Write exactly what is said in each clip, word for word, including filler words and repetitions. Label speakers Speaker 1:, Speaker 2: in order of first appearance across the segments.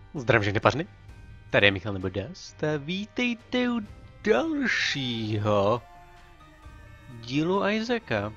Speaker 1: Zdravím všechny pařny, tady je Michal nebo Dust a vítejte u dalšího dílu Isaaca.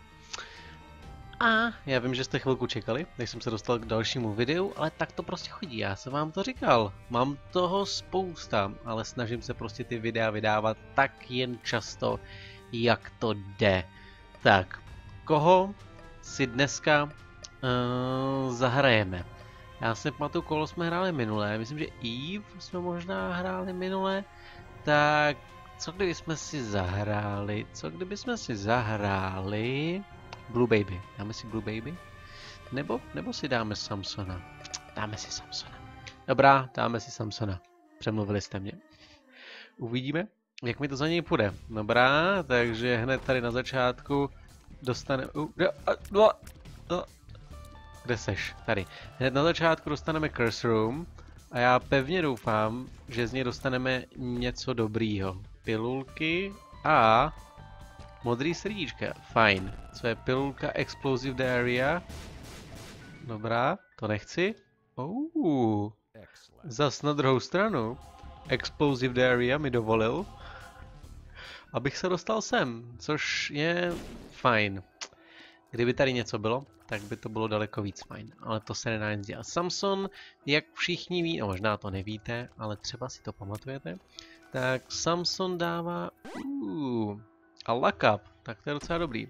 Speaker 1: A já vím, že jste chvilku čekali, než jsem se dostal k dalšímu videu, ale tak to prostě chodí, já jsem vám to říkal. Mám toho spousta, ale snažím se prostě ty videa vydávat tak jen často, jak to jde. Tak, koho si dneska uh, zahrajeme? Já si pamatuju, kolo jsme hráli minulé, myslím, že Eve jsme možná hráli minulé, tak co kdyby jsme si zahráli, co kdyby jsme si zahráli Blue Baby, dáme si Blue Baby? Nebo, nebo si dáme Samsona? Dáme si Samsona. Dobrá, dáme si Samsona. Přemluvili jste mě. Uvidíme, jak mi to za něj půjde. Dobrá, takže hned tady na začátku dostaneme... Uh, uh, uh, uh, Kde seš? Tady. Hned na začátku dostaneme Curse Room a já pevně doufám, že z něj dostaneme něco dobrýho. Pilulky a modrý srdíčka. Fajn. Co je pilulka Explosive Diarrhea? Dobrá, to nechci. Oh. Zas na druhou stranu Explosive Diarrhea mi dovolil, abych se dostal sem, což je fajn. Kdyby tady něco bylo, tak by to bylo daleko víc fajn, ale to se nedá nic dělat. Samson, jak všichni ví, no možná to nevíte, ale třeba si to pamatujete, tak Samson dává uh, a luck up, tak to je docela dobrý.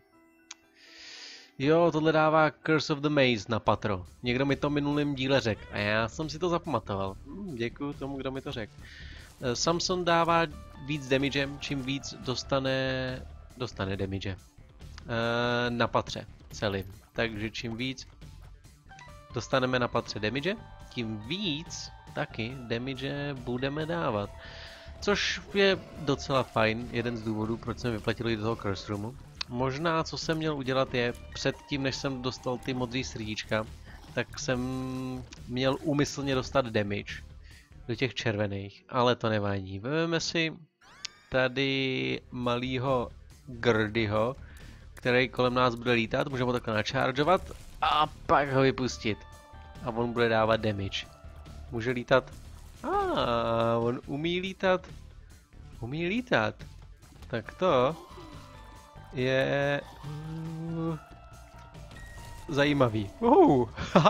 Speaker 1: Jo, tohle dává Curse of the Maze na patro. Někdo mi to minulým díle řekl a já jsem si to zapamatoval. Hmm, děkuju tomu, kdo mi to řekl. Uh, Samson dává víc damagem, čím víc dostane, dostane damage. Uh, na patře celým. Takže čím víc dostaneme na patře damage, tím víc taky damage budeme dávat. Což je docela fajn, jeden z důvodů, proč jsem vyplatil jít do toho Curse Roomu. Možná, co jsem měl udělat je, předtím, než jsem dostal ty modrý srdíčka, tak jsem měl úmyslně dostat damage do těch červených, ale to nevadí. Vezmeme si tady malýho Grdyho, který kolem nás bude lítat, můžeme ho takhle načaržovat a pak ho vypustit. A on bude dávat damage. Může lítat? A ah, on umí lítat. Umí lítat. Tak to je uh, zajímavý. Uh,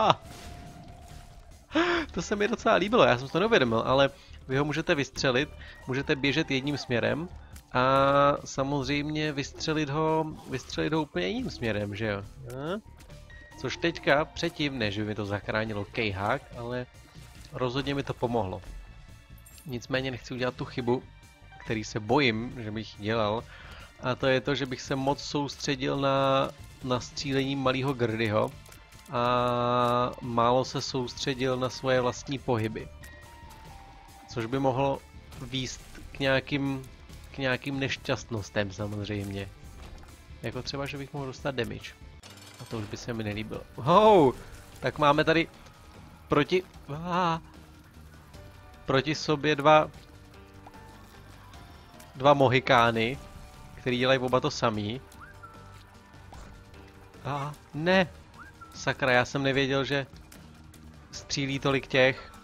Speaker 1: to se mi docela líbilo, já jsem to neuvědomil, ale vy ho můžete vystřelit, můžete běžet jedním směrem a samozřejmě vystřelit ho, vystřelit ho úplně jiným směrem, že jo? A? Což teďka předtím, než by mi to zachránilo kejhák, ale rozhodně mi to pomohlo. Nicméně nechci udělat tu chybu, který se bojím, že bych dělal, a to je to, že bych se moc soustředil na, na střílení malého Grdyho a málo se soustředil na svoje vlastní pohyby. Což by mohlo vést k nějakým k nějakým nešťastnostem samozřejmě. Jako třeba, že bych mohl dostat damage. A to už by se mi nelíbilo. Oh, tak máme tady proti... Ah, proti sobě dva... Dva mohikány, který dělají oba to samý. A ah, ne! Sakra, já jsem nevěděl, že střílí tolik těch.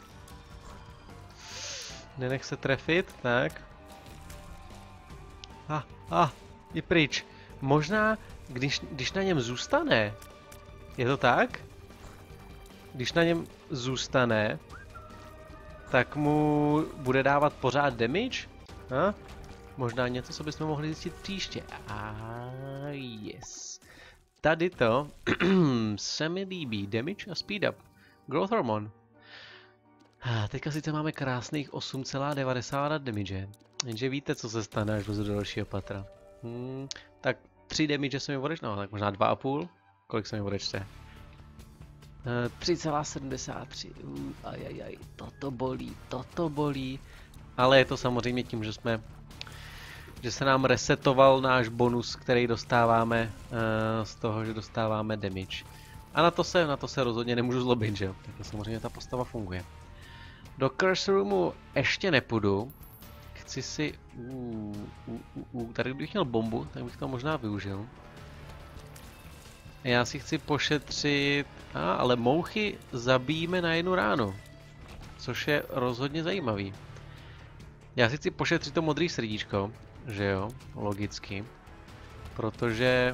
Speaker 1: Nenech se trefit, tak. A, ah, ah, je pryč. Možná, když, když na něm zůstane, je to tak? Když na něm zůstane, tak mu bude dávat pořád damage? A? Možná něco, co bychom mohli zjistit příště. A yes. Tady to se mi líbí. Damage a speed up. Growth hormone. A teďka sice máme krásných osm celá devadesát damage. Jenže víte, co se stane, až do dalšího patra. Hmm, tak tři damage se mi odečte, no tak možná dva a půl. Kolik se mi odečte? Uh, tři celá sedmdesát tři. Uh, ajajaj, toto bolí, toto bolí. Ale je to samozřejmě tím, že jsme, že se nám resetoval náš bonus, který dostáváme uh, z toho, že dostáváme damage. A na to se, na to se rozhodně nemůžu zlobit, že jo? Tak samozřejmě ta postava funguje. Do Curse Roomu ještě nepůjdu. Chci si... Uh, uh, uh, uh, tady kdybych měl bombu, tak bych to možná využil. Já si chci pošetřit... Ah, ale mouchy zabijíme na jednu ránu. což je rozhodně zajímavý. Já si chci pošetřit to modré srdíčko, že jo, logicky, protože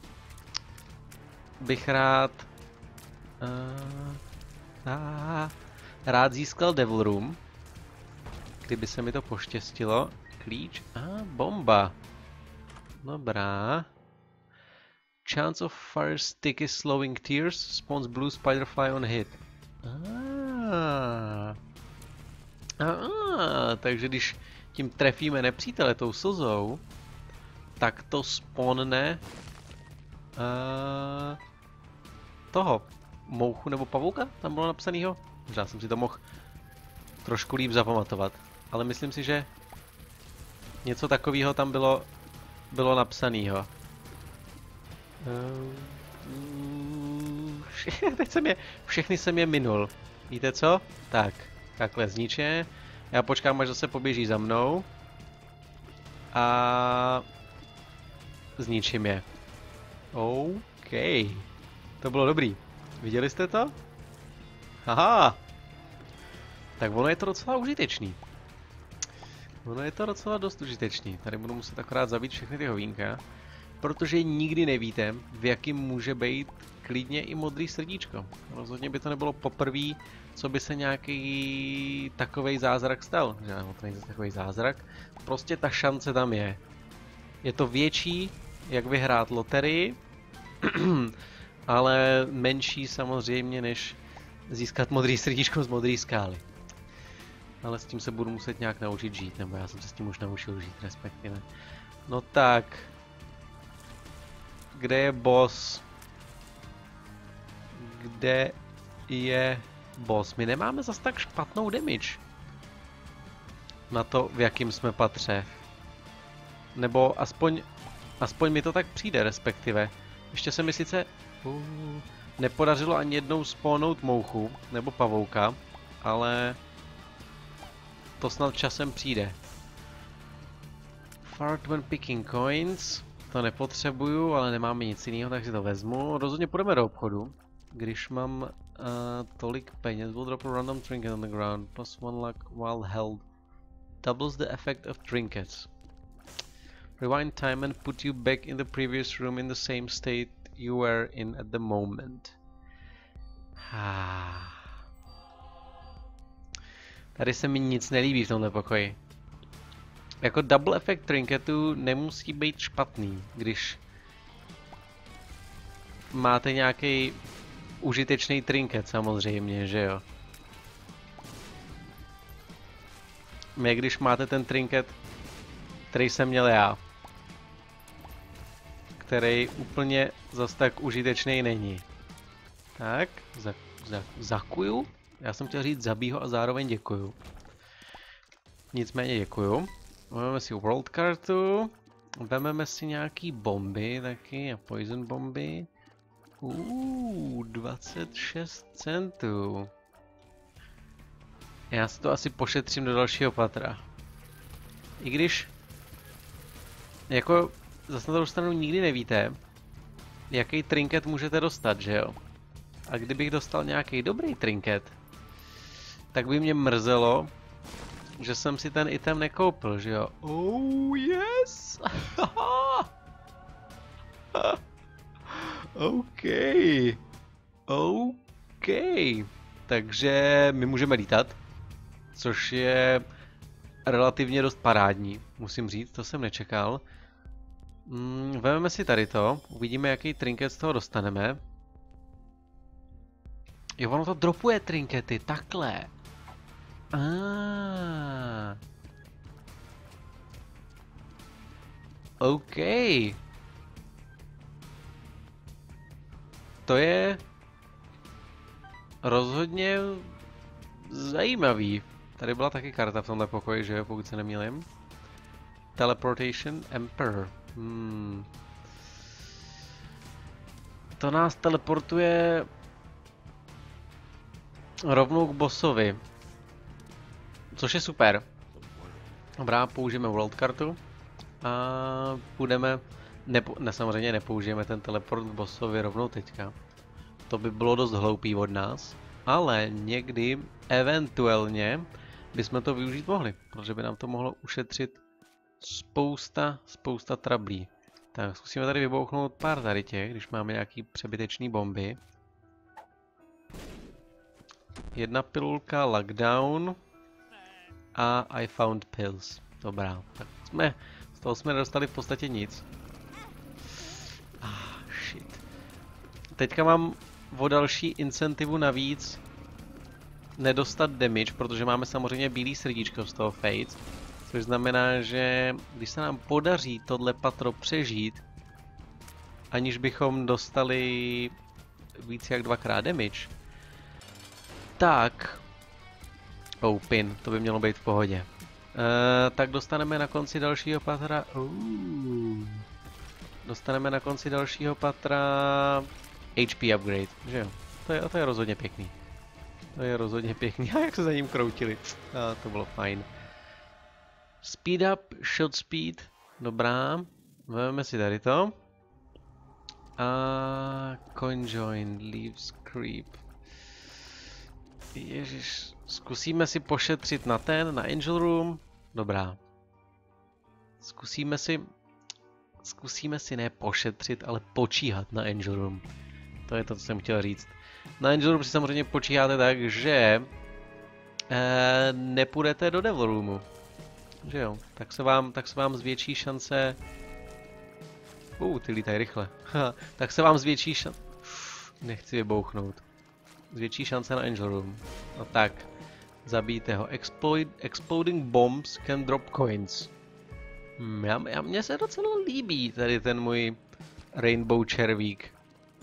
Speaker 1: bych rád uh, uh, rád získal Devil Room, kdyby se mi to poštěstilo. Klíč a ah, bomba. Dobrá. Chance of fire stick is slowing tears, spawns blue spiderfly on hit. Ah. Ah, takže když tím trefíme nepřítele tou slzou, tak to spawnne uh, toho mouchu nebo pavouka, tam bylo napsanýho. Možná jsem si to mohl trošku líp zapamatovat, ale myslím si, že něco takového tam bylo, bylo napsanýho. Uh, teď jsem je, všechny jsem je minul. Víte co? Tak, takhle zniče. Já počkám, až zase poběží za mnou. A zničím je. OK. To bylo dobrý. Viděli jste to? Haha. Tak ono je to docela užitečný. Ono je to docela dost užitečný. Tady budu muset akorát zabít všechny ty hovínka. Protože nikdy nevíte, v jakým může být klidně i modrý srdíčko. Rozhodně by to nebylo poprvé, co by se nějaký takovej zázrak stal. Že ano, to není takový zázrak. Prostě ta šance tam je. Je to větší, jak vyhrát loterii, ale menší samozřejmě, než získat modrý srdíčko z modré skály. Ale s tím se budu muset nějak naučit žít, nebo já jsem se s tím už naučil žít, respektive. No tak. Kde je boss? Kde je boss? My nemáme zas tak špatnou damage. Na to, v jakým jsme patře. Nebo aspoň, aspoň mi to tak přijde, respektive. Ještě se mi sice uh, nepodařilo ani jednou spawnout mouchu, nebo pavouka, ale to snad časem přijde. Fart when picking coins. To nepotřebuju, ale nemáme nic jiného, takže to vezmu. Rozhodně půjdeme do obchodu. Když mám uh, tolik peněz, we'll drop a random trinket on the ground. Plus one luck while held. Doubles the effect of trinkets. Rewind time and put you back in the previous room in the same state you were in at the moment. Tady se mi nic nelíbí v tomhle pokoji. Jako double effect trinketu nemusí být špatný, když máte nějaký užitečný trinket samozřejmě, že jo. Mě když máte ten trinket, který jsem měl já, který úplně zas tak užitečný není. Tak, za, za, zakuju. Já jsem chtěl říct zabího a zároveň děkuju. Nicméně děkuju. Vezmeme si world kartu, vezmeme si nějaký bomby taky, a poison bomby. Uuu, dvacet šest centů. Já si to asi pošetřím do dalšího patra. I když, jako zase na druhou stranu nikdy nevíte, jaký trinket můžete dostat, že jo? A kdybych dostal nějaký dobrý trinket, tak by mě mrzelo, že jsem si ten item nekoupil, že jo? Oh yes! OK. OK. Takže my můžeme lítat, což je relativně dost parádní, musím říct, to jsem nečekal. Mm, vezmeme si tady to, uvidíme, jaký trinket z toho dostaneme. Jo, ono to dropuje trinkety, takhle. Ah. OK. To je rozhodně zajímavý. Tady byla taky karta v tomhle pokoji, že jo, pokud se nemýlím. Teleportation Emperor. Hmm. To nás teleportuje rovnou k bossovi. Což je super. Dobrá, použijeme world kartu. A půjdeme... Nepo, ne, samozřejmě nepoužijeme ten teleport k bossovi rovnou teďka. To by bylo dost hloupý od nás. ale někdy, eventuálně, bychom to využít mohli, protože by nám to mohlo ušetřit spousta, spousta trablí. Tak, zkusíme tady vybouchnout pár tady těch, když máme nějaký přebytečný bomby. Jedna pilulka, lockdown a I found pills. Dobrá, tak jsme, z toho jsme nedostali v podstatě nic. Ah, shit. Teďka mám o další incentivu navíc nedostat damage, protože máme samozřejmě bílý srdíčko z toho Fate. Což znamená, že když se nám podaří tohle patro přežít, aniž bychom dostali víc jak dvakrát damage, tak... Oh, pin, to by mělo být v pohodě. Uh, tak dostaneme na konci dalšího patra... Uh, dostaneme na konci dalšího patra H P upgrade, že jo? To je, to je rozhodně pěkný. To je rozhodně pěkný. A jak se za ním kroutili. A to bylo fajn. Speed up, shot speed. Dobrá. Vezmeme si tady to. A conjoin, leaves creep. Ježiš. Zkusíme si pošetřit na ten, na Angel Room. Dobrá. Zkusíme si... Zkusíme si ne pošetřit, ale počíhat na Angel Room. To je to, co jsem chtěl říct. Na Angel Room si samozřejmě počíháte tak, že... Eh, nepůjdete do Devil Roomu. Že jo, tak se vám, tak se vám zvětší šance... Uh, ty lítají rychle. Tak se vám zvětší šance... Nechci vybouchnout. Zvětší šance na Angel Room. No tak, zabijte ho. Explode, exploding bombs can drop coins. Hmm, já, já, mně se docela líbí tady ten můj Rainbow červík.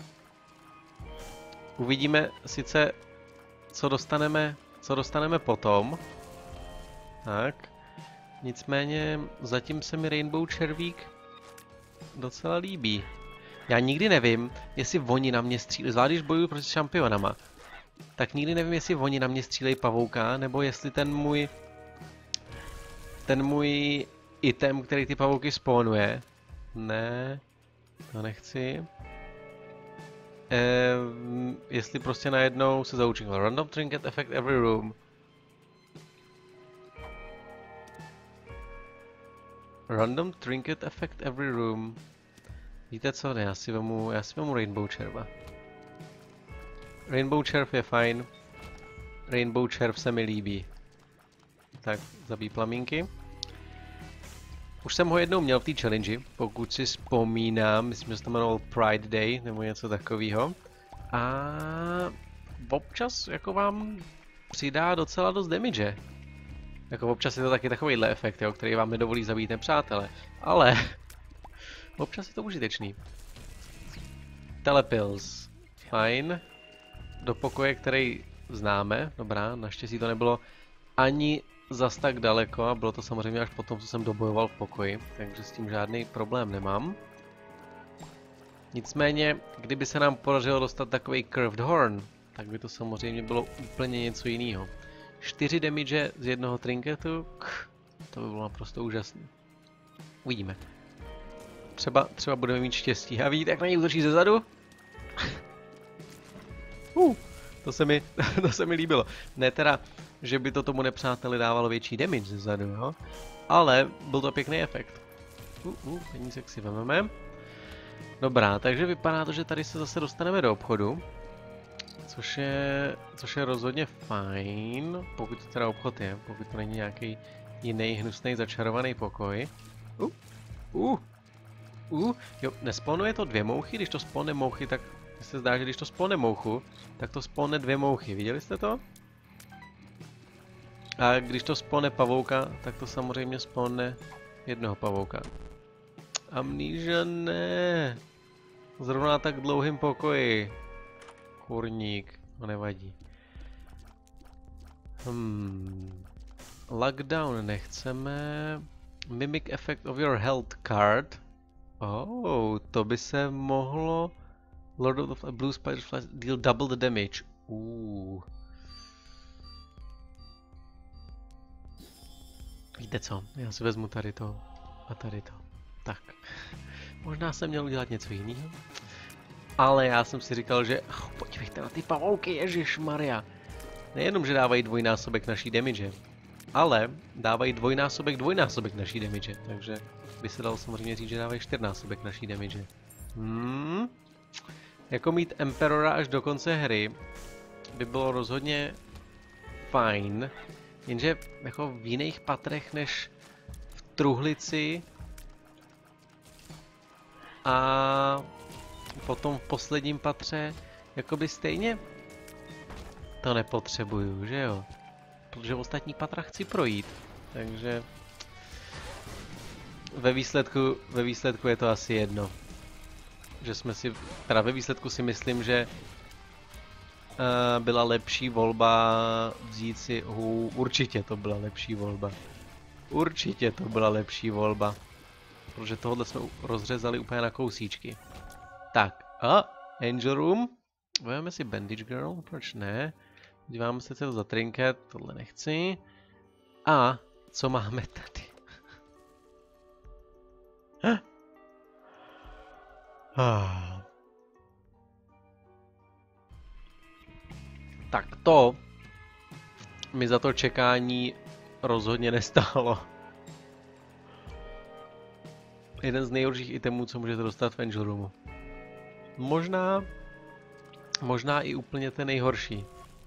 Speaker 1: Uvidíme sice, co dostaneme, co dostaneme potom. Tak. Nicméně zatím se mi Rainbow červík docela líbí. Já nikdy nevím, jestli oni na mě střílejí, zvlášť když bojuju proti šampionama, tak nikdy nevím, jestli oni na mě střílejí pavouka, nebo jestli ten můj ten můj item, který ty pavouky spawnuje. Ne, to nechci. Ehm, jestli prostě najednou se zaučím. Random trinket affect every room. Random trinket affect every room. Víte co, ne, já si vemu, já si vemu Rainbow červa. Rainbow červ je fajn. Rainbow červ se mi líbí. Tak, zabij plamínky. Už jsem ho jednou měl v té challenge, pokud si vzpomínám, myslím, že se to jmenoval Pride Day, nebo něco takového. A občas jako vám přidá docela dost damage. Jako občas je to taky takovýhle efekt, jo, který vám nedovolí zabít nepřátele. Ale občas je to užitečný. Telepills. Fajn. Do pokoje, který známe. Dobrá, naštěstí to nebylo ani zas tak daleko a bylo to samozřejmě až potom, co jsem dobojoval v pokoji. Takže s tím žádný problém nemám. Nicméně, kdyby se nám podařilo dostat takový Curved Horn, tak by to samozřejmě bylo úplně něco jiného. čtyři damage z jednoho trinketu, to by bylo naprosto úžasné. Uvidíme. Třeba, třeba budeme mít štěstí. A vidíte, jak na něj útočí ze zadu? uh, to, se mi, to se mi líbilo. Ne teda, že by to tomu nepřáteli dávalo větší damage ze zadu, jo? Ale byl to pěkný efekt. Uh, uh, penízek si vezmeme. Dobrá, takže vypadá to, že tady se zase dostaneme do obchodu. Což je, což je rozhodně fajn, pokud to teda obchod je, pokud to není nějaký jiný hnusný začarovaný pokoj. Uh, uh, uh, jo, nesponuje to dvě mouchy, když to spone mouchy, tak se zdá, že když to spone mouchu, tak to spone dvě mouchy, viděli jste to? A když to spone pavouka, tak to samozřejmě spone jednoho pavouka. Amnesia ne, zrovna na tak dlouhým pokoji. Kurník, no nevadí. Hmm. Lockdown nechceme. Mimic effect of your health card. Oh, to by se mohlo. Lord of the Blue Spider Flies deal double the damage. Uh. Víte co? Já si vezmu tady to a tady to. Tak. Možná jsem měl udělat něco jiného. Ale já jsem si říkal, že oh, podívejte na ty pavouky, ježišmarja. nejenom, že dávají dvojnásobek naší damage, ale dávají dvojnásobek dvojnásobek naší damage, takže by se dalo samozřejmě říct, že dávají čtyřnásobek naší damage. Hmm. Jako mít Emperora až do konce hry by bylo rozhodně fajn, jenže jako v jiných patrech než v truhlici a potom v posledním patře jakoby stejně to nepotřebuju, že jo? Protože v ostatních patrách chci projít, takže ve výsledku, ve výsledku je to asi jedno. Že jsme si, teda ve výsledku si myslím, že uh, byla lepší volba vzít si, uh, určitě to byla lepší volba. Určitě to byla lepší volba. Protože tohle jsme rozřezali úplně na kousíčky. Tak, a Angel Room. Vezmeme si Bandage Girl, proč ne? Díváme se celou za trinket, tohle nechci. A co máme tady? ah. Tak to mi za to čekání rozhodně nestálo. Jeden z nejhorších itemů, co můžete dostat v Angel Roomu. Možná, možná i úplně ten nejhorší.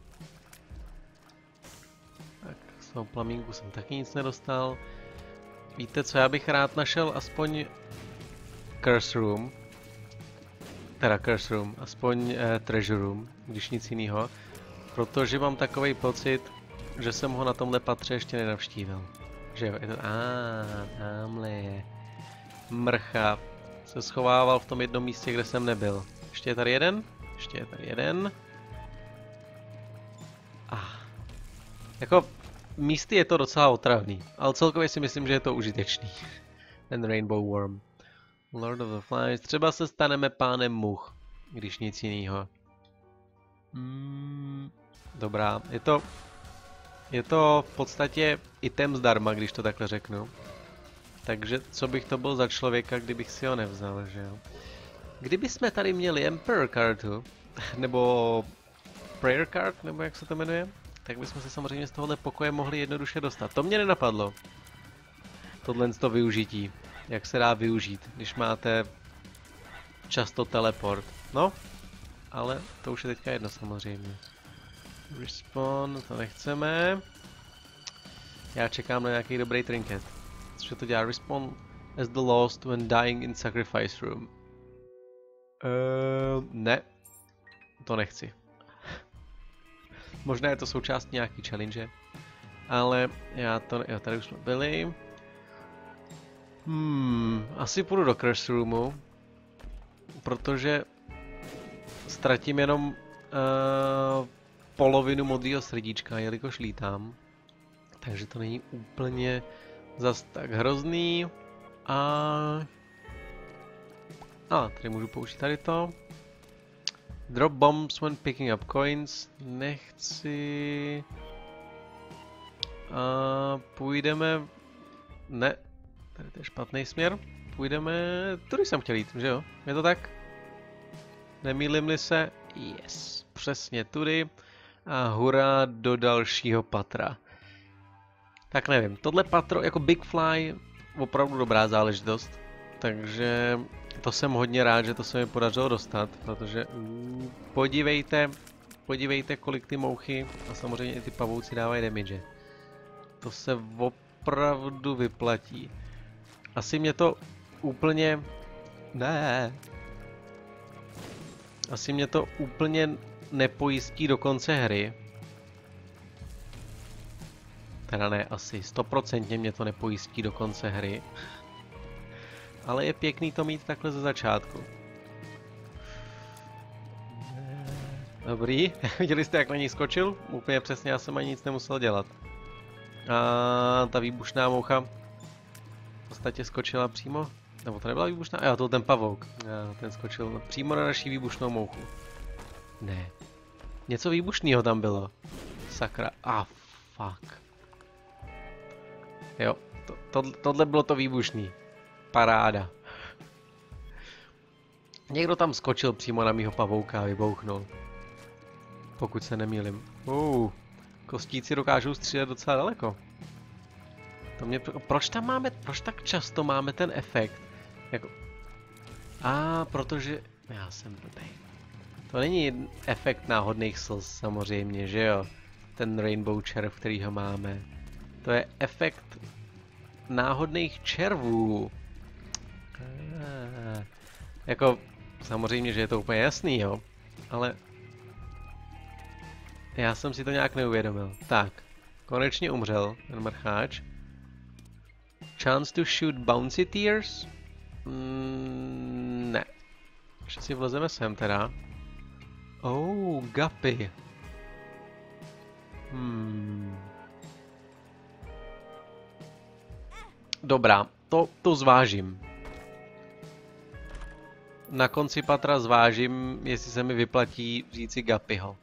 Speaker 1: Tak, z toho plamínku jsem taky nic nedostal. Víte co, já bych rád našel aspoň Curse Room. Teda Curse Room, aspoň eh, Treasure Room, když nic jiného. Protože mám takový pocit, že jsem ho na tomhle patře ještě nenavštívil. Že jo, je to... Ah, tamhle je. Mrcha. Se schovával v tom jednom místě, kde jsem nebyl. Ještě je tady jeden? Ještě je tady jeden. Ah. Jako, místy je to docela otravný, ale celkově si myslím, že je to užitečný. Ten Rainbow Worm. Lord of the Flies. Třeba se staneme pánem much, když nic jiného. Mm, dobrá, je to... Je to v podstatě item zdarma, když to takhle řeknu. Takže co bych to byl za člověka, kdybych si ho nevzal, že jo? Kdyby jsme tady měli Emperor kartu, nebo Prayer card, nebo jak se to jmenuje, tak bychom se samozřejmě z tohohle pokoje mohli jednoduše dostat. To mě nenapadlo. Tohle z toho využití. Jak se dá využít, když máte často teleport. No, ale to už je teďka jedno samozřejmě. Respawn, to nechceme. Já čekám na nějaký dobrý trinket. Co to dělá? Respawn as the lost when dying in sacrifice room. Uh, ne. To nechci. Možná je to součást nějaký challenge. Ale já to... Jo, tady už jsme byli. Hmm, asi půjdu do Curse Roomu. Protože ztratím jenom uh, polovinu modrého srdíčka, jelikož lítám. Takže to není úplně zas tak hrozný. A... A, tady můžu použít tady to. Drop bombs when picking up coins. Nechci... A půjdeme... Ne, tady to je špatný směr. Půjdeme... Tudy jsem chtěl jít, že jo? Je to tak? Nemýlim-li se? Yes, přesně tudy. A hurá do dalšího patra. Tak nevím, tohle patro jako Big Fly, opravdu dobrá záležitost. Takže to jsem hodně rád, že to se mi podařilo dostat, protože mm, podívejte, podívejte kolik ty mouchy a samozřejmě i ty pavouci dávají damage. To se opravdu vyplatí. Asi mě to úplně... Ne. Asi mě to úplně nepojistí do konce hry. Teda ne, asi stoprocentně mě to nepojistí do konce hry. Ale je pěkný to mít takhle ze začátku. Dobrý, viděli jste, jak na ní skočil? Úplně přesně, já jsem ani nic nemusel dělat. A ta výbušná moucha v podstatě skočila přímo. Nebo to nebyla výbušná? A jo, to ten pavouk. Já, ten skočil přímo na naší výbušnou mouchu. Ne. Něco výbušného tam bylo. Sakra. Ah, fuck. Jo, to, to, tohle bylo to výbušný. Paráda. Někdo tam skočil přímo na mýho pavouka a vybouchnul. Pokud se nemýlim. Uh, Kostíci dokážou střílet docela daleko. To mě, proč tam máme, proč tak často máme ten efekt? Jako... A, protože... Já jsem blbej. To není efekt náhodných slz samozřejmě, že jo? Ten rainbow červ, který ho máme. To je efekt náhodných červů. Ah, jako, samozřejmě, že je to úplně jasný, jo? Ale... Já jsem si to nějak neuvědomil. Tak, konečně umřel ten mrcháč. Chance to shoot bouncy tears? Mm, ne. Ještě si vlezeme sem teda. Oh, guppy. Hmm. Dobrá, to, to zvážím. Na konci patra zvážím, jestli se mi vyplatí vzít si guppyho.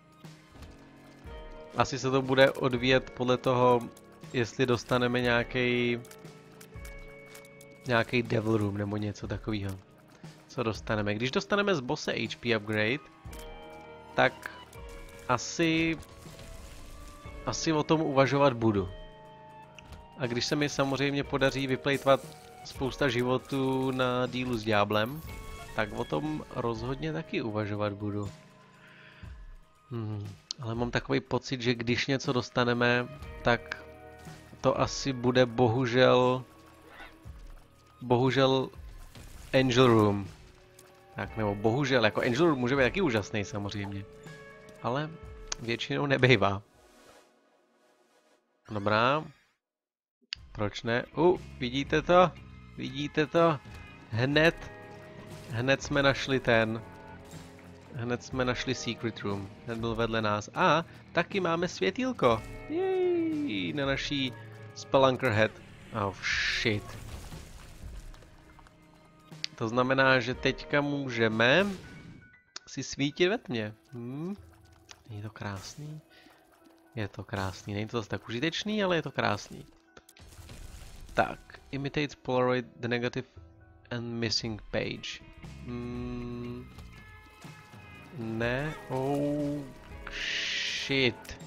Speaker 1: Asi se to bude odvíjet podle toho, jestli dostaneme nějaký nějaký devil room nebo něco takového. Co dostaneme? Když dostaneme z bosse H P upgrade, tak asi asi o tom uvažovat budu. A když se mi samozřejmě podaří vyplejtvat spousta životů na dílu s ďáblem, tak o tom rozhodně taky uvažovat budu. Hmm. Ale mám takový pocit, že když něco dostaneme, tak to asi bude bohužel bohužel Angel Room. Tak nebo bohužel, jako Angel Room může být taky úžasný samozřejmě. Ale většinou nebejvá. Dobrá. Proč ne? U, vidíte to? Vidíte to? Hned, hned jsme našli ten. Hned jsme našli Secret Room. Ten byl vedle nás. A taky máme světýlko. Jej, na naší Spelunker Head. Oh shit. To znamená, že teďka můžeme si svítit ve tmě. Hm? Není to krásný? Je to krásný. Není to zase tak užitečný, ale je to krásný. Tak. Imitates Polaroid the negative and missing page. Hmm. Ne, oh shit.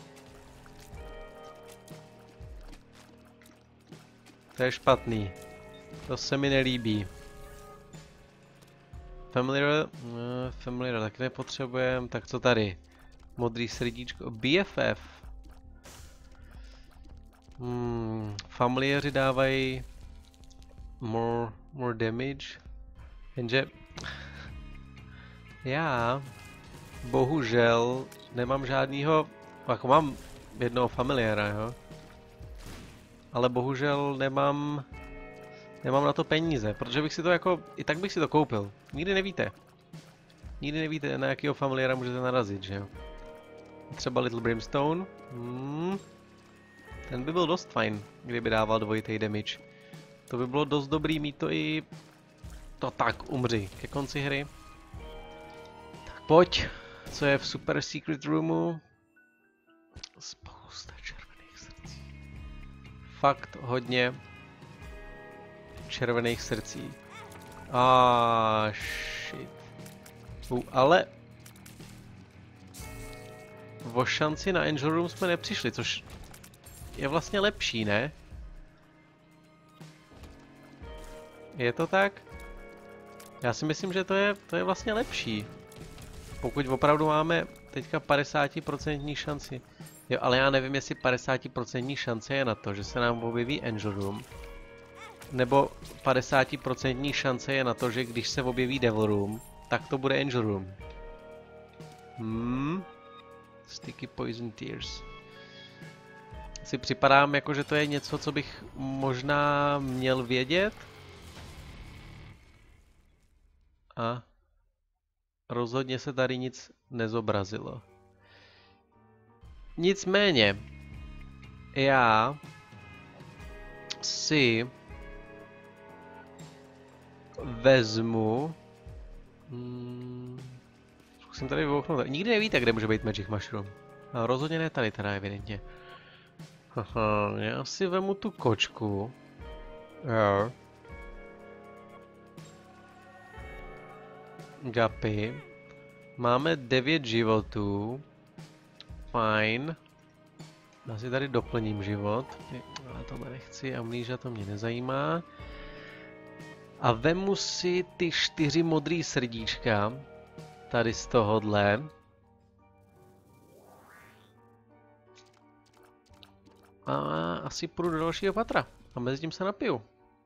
Speaker 1: To je špatný. To se mi nelíbí. Familiar, no, familiar taky nepotřebujeme. Tak co tady? Modrý srdíčko. B F F. Hmm, familiaři dávají more, more damage. Jenže já bohužel nemám žádnýho, jako mám jednoho familiára, jo. Ale bohužel nemám, nemám na to peníze, protože bych si to jako, i tak bych si to koupil. Nikdy nevíte. Nikdy nevíte, na jakého familiára můžete narazit, že jo. Třeba Little Brimstone. Hmm. Ten by byl dost fajn, kdyby dával dvojitý damage. To by bylo dost dobrý mít to i... To tak, umři. Ke konci hry. Tak pojď. Co je v Super Secret Roomu? Spousta červených srdcí. Fakt hodně červených srdcí. Ah, shit. Uh, ale... O šanci na Angel Room jsme nepřišli, což je vlastně lepší, ne? Je to tak? Já si myslím, že to je, to je vlastně lepší. Pokud opravdu máme teďka padesát procent šanci. Jo, ale já nevím, jestli padesát procent šance je na to, že se nám objeví Angel Room. Nebo padesát procent šance je na to, že když se objeví Devil Room, tak to bude Angel Room. Hmm. Sticky Poison Tears. Si připadám jako, že to je něco, co bych možná měl vědět. A rozhodně se tady nic nezobrazilo. Nicméně, já si vezmu... Hmm, zkusím tady vyvouchnout. Nikdy nevíte, kde může být Magic Mushroom. A rozhodně ne tady teda, evidentně. Haha, já si vemu tu kočku. Jo. Guppy. Máme devět životů. Fajn. Já si tady doplním život. Ale tohle nechci a mlíža to mě nezajímá. A vemu si ty čtyři modrý srdíčka. Tady z tohohle. A asi půjdu do dalšího patra. A mezi tím se napiju.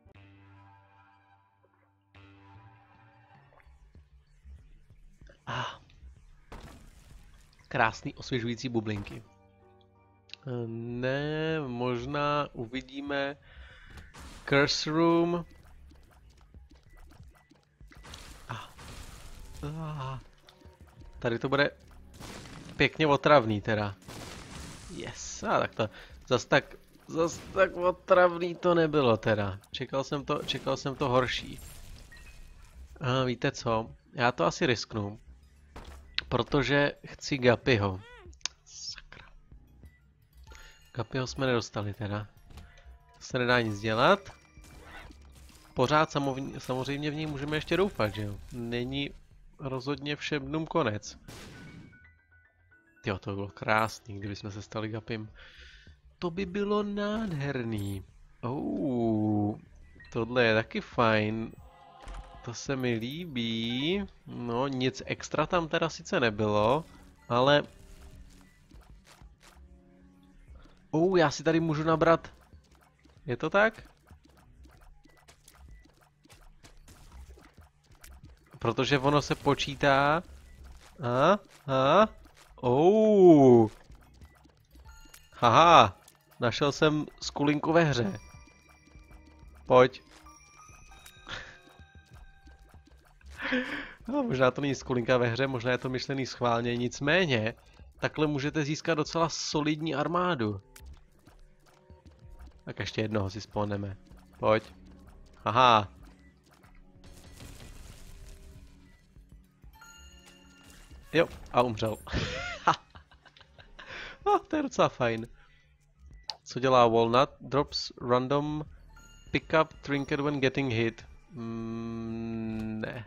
Speaker 1: Ah. Krásný osvěžující bublinky. Ne, možná uvidíme Curse Room. Ah. Ah. Tady to bude pěkně otravný teda. Yes, a tak to zas tak, zas tak otravný to nebylo teda. Čekal jsem to, čekal jsem to horší. A víte co? Já to asi risknu. Protože chci Guppyho. Sakra. Guppyho jsme nedostali teda. To se nedá nic dělat. Pořád samozřejmě v něj můžeme ještě doufat, že jo? Není rozhodně všem dnům konec. Jo, to bylo krásný, kdybychom se stali Guppym. To by bylo nádherný. Oh, tohle je taky fajn. To se mi líbí. No, nic extra tam teda sice nebylo, ale... Oh, já si tady můžu nabrat... Je to tak? Protože ono se počítá... A? A? Oh. Haha, našel jsem skulinku ve hře. Pojď. No, možná to není skulinka ve hře, možná je to myšlený schválně, nicméně takhle můžete získat docela solidní armádu. Tak ještě jednoho si spawneme. Pojď. Haha. Jo, a umřel. Ah, to je docela fajn. Co dělá Walnut? Drops random pick up trinket when getting hit. Mm, ne.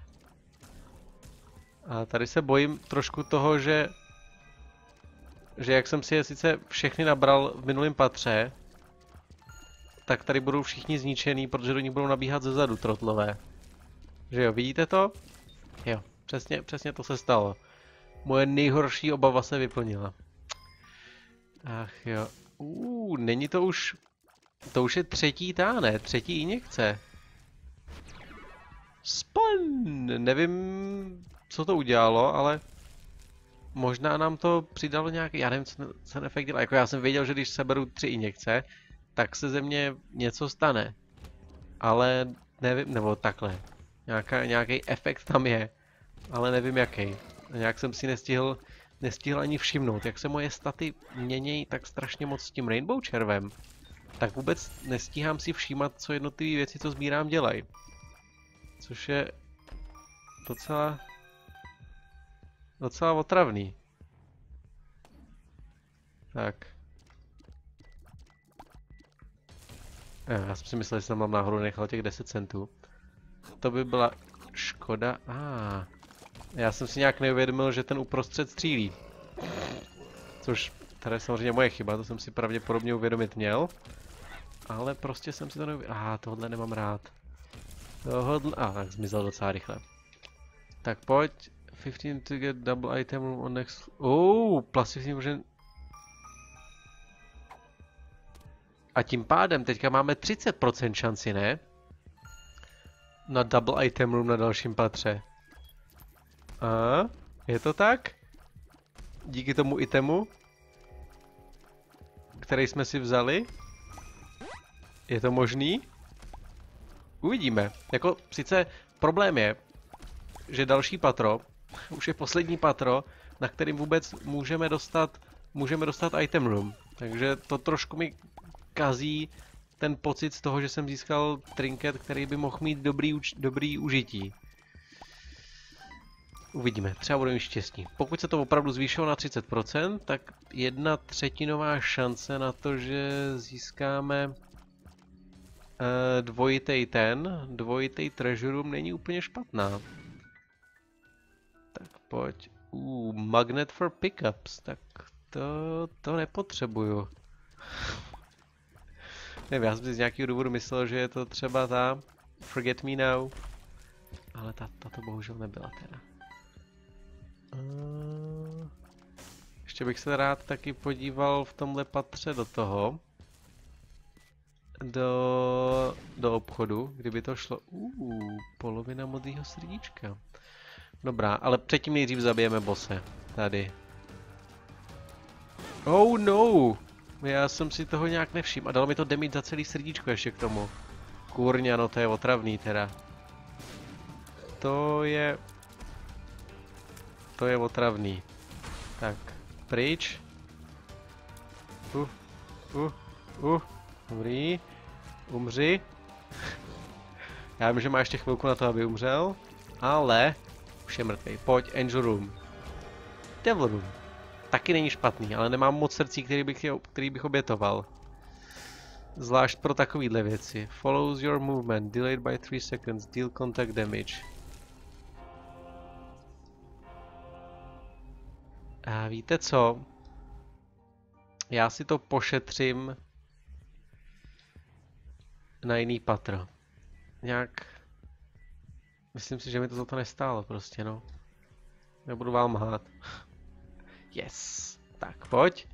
Speaker 1: A tady se bojím trošku toho, že... Že jak jsem si je sice všechny nabral v minulém patře, tak tady budou všichni zničený, protože do nich budou nabíhat zezadu trotlové. Že jo, vidíte to? Jo, přesně, přesně to se stalo. Moje nejhorší obava se vyplnila. Ach jo. Uuu, není to už... To už je třetí tá, ne? Třetí injekce. Spawn! Nevím, co to udělalo, ale... Možná nám to přidalo nějaký... Já nevím, co ten efekt dělá. Jako já jsem věděl, že když seberu tři injekce, tak se ze mě něco stane. Ale nevím, nebo takhle. Nějaká, nějaký efekt tam je. Ale nevím jaký. Nějak jsem si nestihl, nestihl ani všimnout, jak se moje staty měnějí tak strašně moc s tím Rainbow červem. Tak vůbec nestíhám si všímat, co jednotlivé věci, co sbírám, dělají. Což je docela, docela otravný. Tak. Já jsem si myslel, že jsem tam náhodou nechal těch deset centů. To by byla škoda. Ah. Já jsem si nějak neuvědomil, že ten uprostřed střílí. Což tady je samozřejmě moje chyba, to jsem si pravděpodobně uvědomit měl. Ale prostě jsem si to neuvědomil. Aha, tohle nemám rád. Tohle... A, ah, tak zmizel docela rychle. Tak pojď. fifteen to get double item on next... Oh, plus fifteen může... A tím pádem teďka máme třicet procent šanci, ne? Na double item room na dalším patře. A, je to tak? Díky tomu itemu, který jsme si vzali? Je to možný? Uvidíme. Jako, sice problém je, že další patro, už je poslední patro, na kterým vůbec můžeme dostat, můžeme dostat item room. Takže to trošku mi kazí ten pocit z toho, že jsem získal trinket, který by mohl mít dobrý, dobrý užití. Uvidíme, třeba budeme mít štěstí. Pokud se to opravdu zvýšilo na třicet procent, tak jedna třetinová šance na to, že získáme uh, dvojitý ten, dvojitý treasure room není úplně špatná. Tak pojď. Uh, magnet for pickups, tak to, to nepotřebuju. Nevím, já jsem si z nějakého důvodu myslel, že je to třeba ta Forget Me Now. Ale ta, ta to bohužel nebyla teda. Uh, ještě bych se rád taky podíval v tomhle patře do toho. Do, do obchodu, kdyby to šlo. Uh, polovina modrýho srdíčka. Dobrá, ale předtím nejdřív zabijeme bose. Tady. Oh no! Já jsem si toho nějak nevšiml. A dalo mi to damage za celý srdíčko ještě k tomu. Kurňa, no to je otravný teda. To je... To je otravný. Tak, pryč. Uh, uh, uh. Dobrý. Umři. Já vím, že má ještě chvilku na to, aby umřel. Ale... Už je mrtvý. Pojď, Angel Room. Devil Room. Taky není špatný, ale nemám moc srdcí, který bych, který bych obětoval. Zvlášť pro takovýhle věci. Follows your movement. Delayed by three seconds. Deal contact damage. A víte co? Já si to pošetřím na jiný patro. Nějak... Myslím si, že mi to za to nestálo prostě, no. Nebudu vám lhát. Yes. Tak, pojď.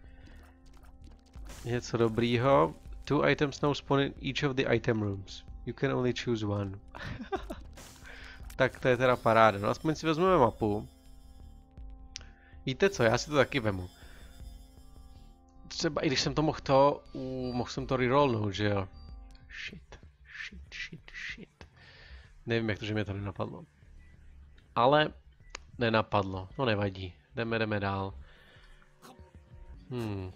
Speaker 1: Něco dobrýho. Two items now spawn in each of the item rooms. You can only choose one. Tak to je teda paráda. No aspoň si vezmeme mapu. Víte co, já si to taky vemu. Třeba i když jsem to mohl to, uh, mohl jsem to rerollnout, že jo. Shit, shit, shit, shit. Nevím, jak to, že mě to nenapadlo. Ale nenapadlo, no nevadí. Jdeme, jdeme dál. Hmm.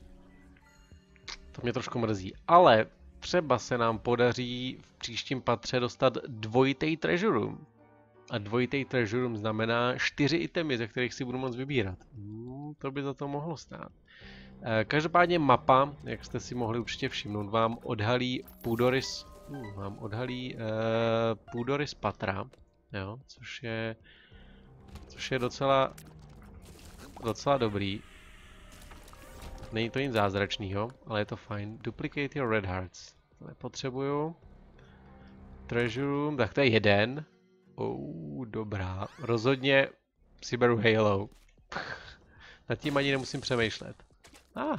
Speaker 1: To mě trošku mrzí. Ale třeba se nám podaří v příštím patře dostat dvojitý treasure room. A dvojitý treasure room znamená čtyři itemy, ze kterých si budu moct vybírat. Hmm, to by za to mohlo stát. Každopádně mapa, jak jste si mohli určitě všimnout, vám odhalí půdorys, uh, vám odhalí uh, půdorys patra, jo, což je, což je docela, docela dobrý. Není to nic zázračného, ale je to fajn. Duplicate your red hearts. To nepotřebuju. Treasure room, tak to je jeden. Oh, dobrá. Rozhodně si beru Halo. Nad tím ani nemusím přemýšlet. Ah.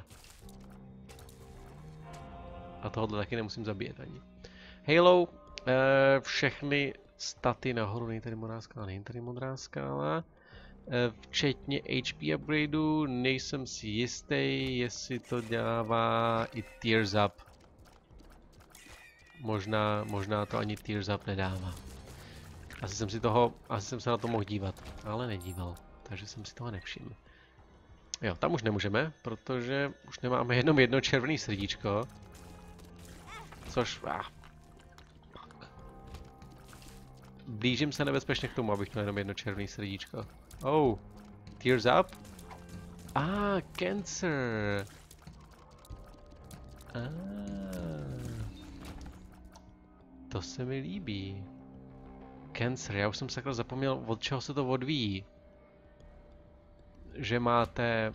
Speaker 1: A tohle taky nemusím zabíjet ani. Halo, eh, všechny staty nahoru, není tady modrá skála, není tady modrá skála. Eh, včetně H P upgradeu, nejsem si jistý, jestli to dává i Tears Up. Možná, možná to ani Tears Up nedává. Asi jsem si toho, asi jsem se na to mohl dívat, ale nedíval, takže jsem si toho nevšiml. Jo, tam už nemůžeme, protože už nemáme jenom jedno červené srdíčko. Což... Ah, blížím se nebezpečně k tomu, abych měl jenom jedno červené srdíčko. Oh, Tears Up? Ah, Cancer. Ah, to se mi líbí. Cancer, já už jsem sakra zapomněl, od čeho se to odvíjí. Že máte...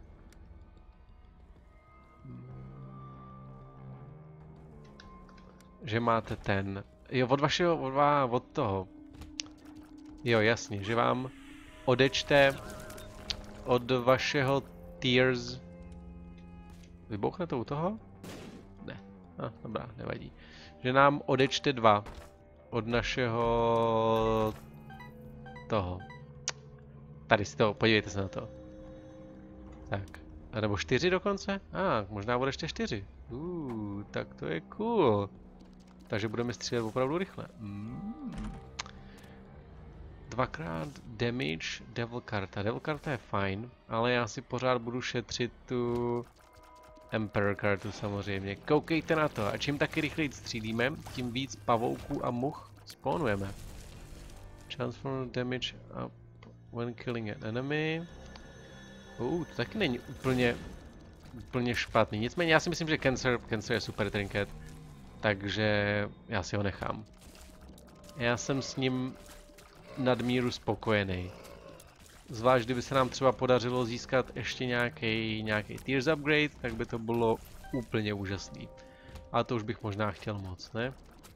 Speaker 1: Že máte ten... Jo, od vašeho, od, vá, od toho. Jo, jasně, že vám odečte od vašeho Tears... Vybouchne to u toho? Ne. Ah, dobrá, nevadí. Že nám odečte dva od našeho... toho. Tady si to, podívejte se na to. Tak. A nebo čtyři dokonce? A, ah, možná bude ještě čtyři. Uh, tak to je cool. Takže budeme střílet opravdu rychle. Mm. Dvakrát damage devil karta. Devil karta je fajn, ale já si pořád budu šetřit tu Emperor kartu samozřejmě. Koukejte na to. A čím taky rychleji střílíme, tím víc pavouků a much spawnujeme. Transform damage up when killing an enemy. Uh, to taky není úplně, úplně špatný. Nicméně já si myslím, že Cancer, Cancer je super trinket. Takže já si ho nechám. Já jsem s ním nadmíru spokojený. Zvlášť, kdyby se nám třeba podařilo získat ještě nějaký nějaký Tears upgrade, tak by to bylo úplně úžasný. A to už bych možná chtěl moc, ne?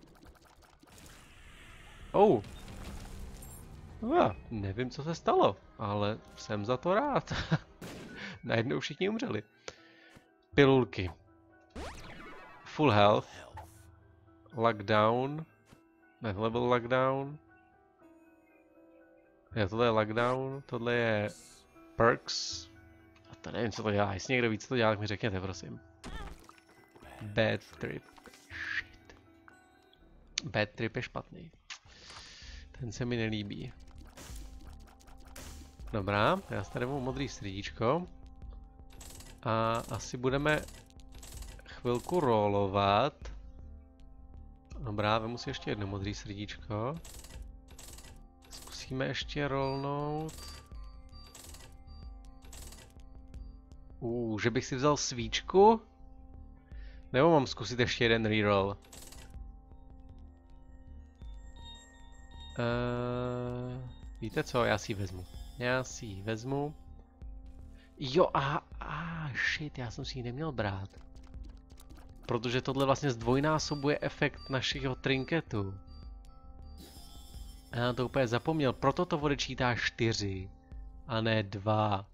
Speaker 1: Oh. Uh, nevím, co se stalo, ale jsem za to rád. Najednou všichni umřeli. Pilulky. Full health. Lockdown. Ne, tohle byl lockdown. Jo, tohle je lockdown, tohle je perks. A to nevím, co to dělá. Jestli někdo víc to dělá, tak mi řekněte, prosím. Bad trip. Shit. Bad trip je špatný. Ten se mi nelíbí. Dobrá, já si tady mám modrý srdíčko. A asi budeme chvilku rolovat. Dobrá, vemu si ještě jedno modrý srdíčko. Zkusíme ještě rollnout. Uh, že bych si vzal svíčku? Nebo mám zkusit ještě jeden reroll? Uh, víte co, já si ji vezmu. Já si ji vezmu. Jo, aha, ah, shit, já jsem si ji neměl brát. Protože tohle vlastně zdvojnásobuje efekt našeho trinketu. Já to úplně zapomněl, proto to odečítá čtyři. A ne dva.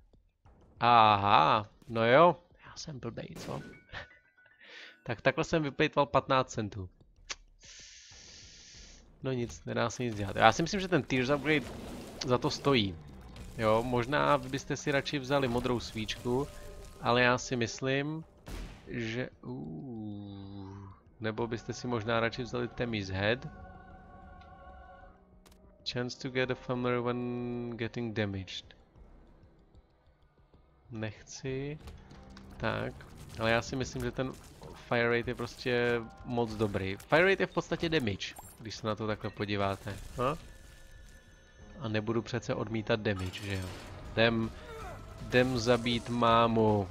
Speaker 1: Aha, no jo, já jsem blbej, co? Tak takhle jsem vyplejtval patnáct centů. No nic, nedá se nic dělat. Já si myslím, že ten Tears upgrade za to stojí. Jo, možná byste si radši vzali modrou svíčku, ale já si myslím, že... Uh, nebo byste si možná radši vzali Tammy's Head. Chance to get a familiar when getting damaged. Nechci. Tak, ale já si myslím, že ten fire rate je prostě moc dobrý. Fire rate je v podstatě damage, když se na to takhle podíváte. No? A nebudu přece odmítat damage, že jo. Jdem, jdem zabít mámu.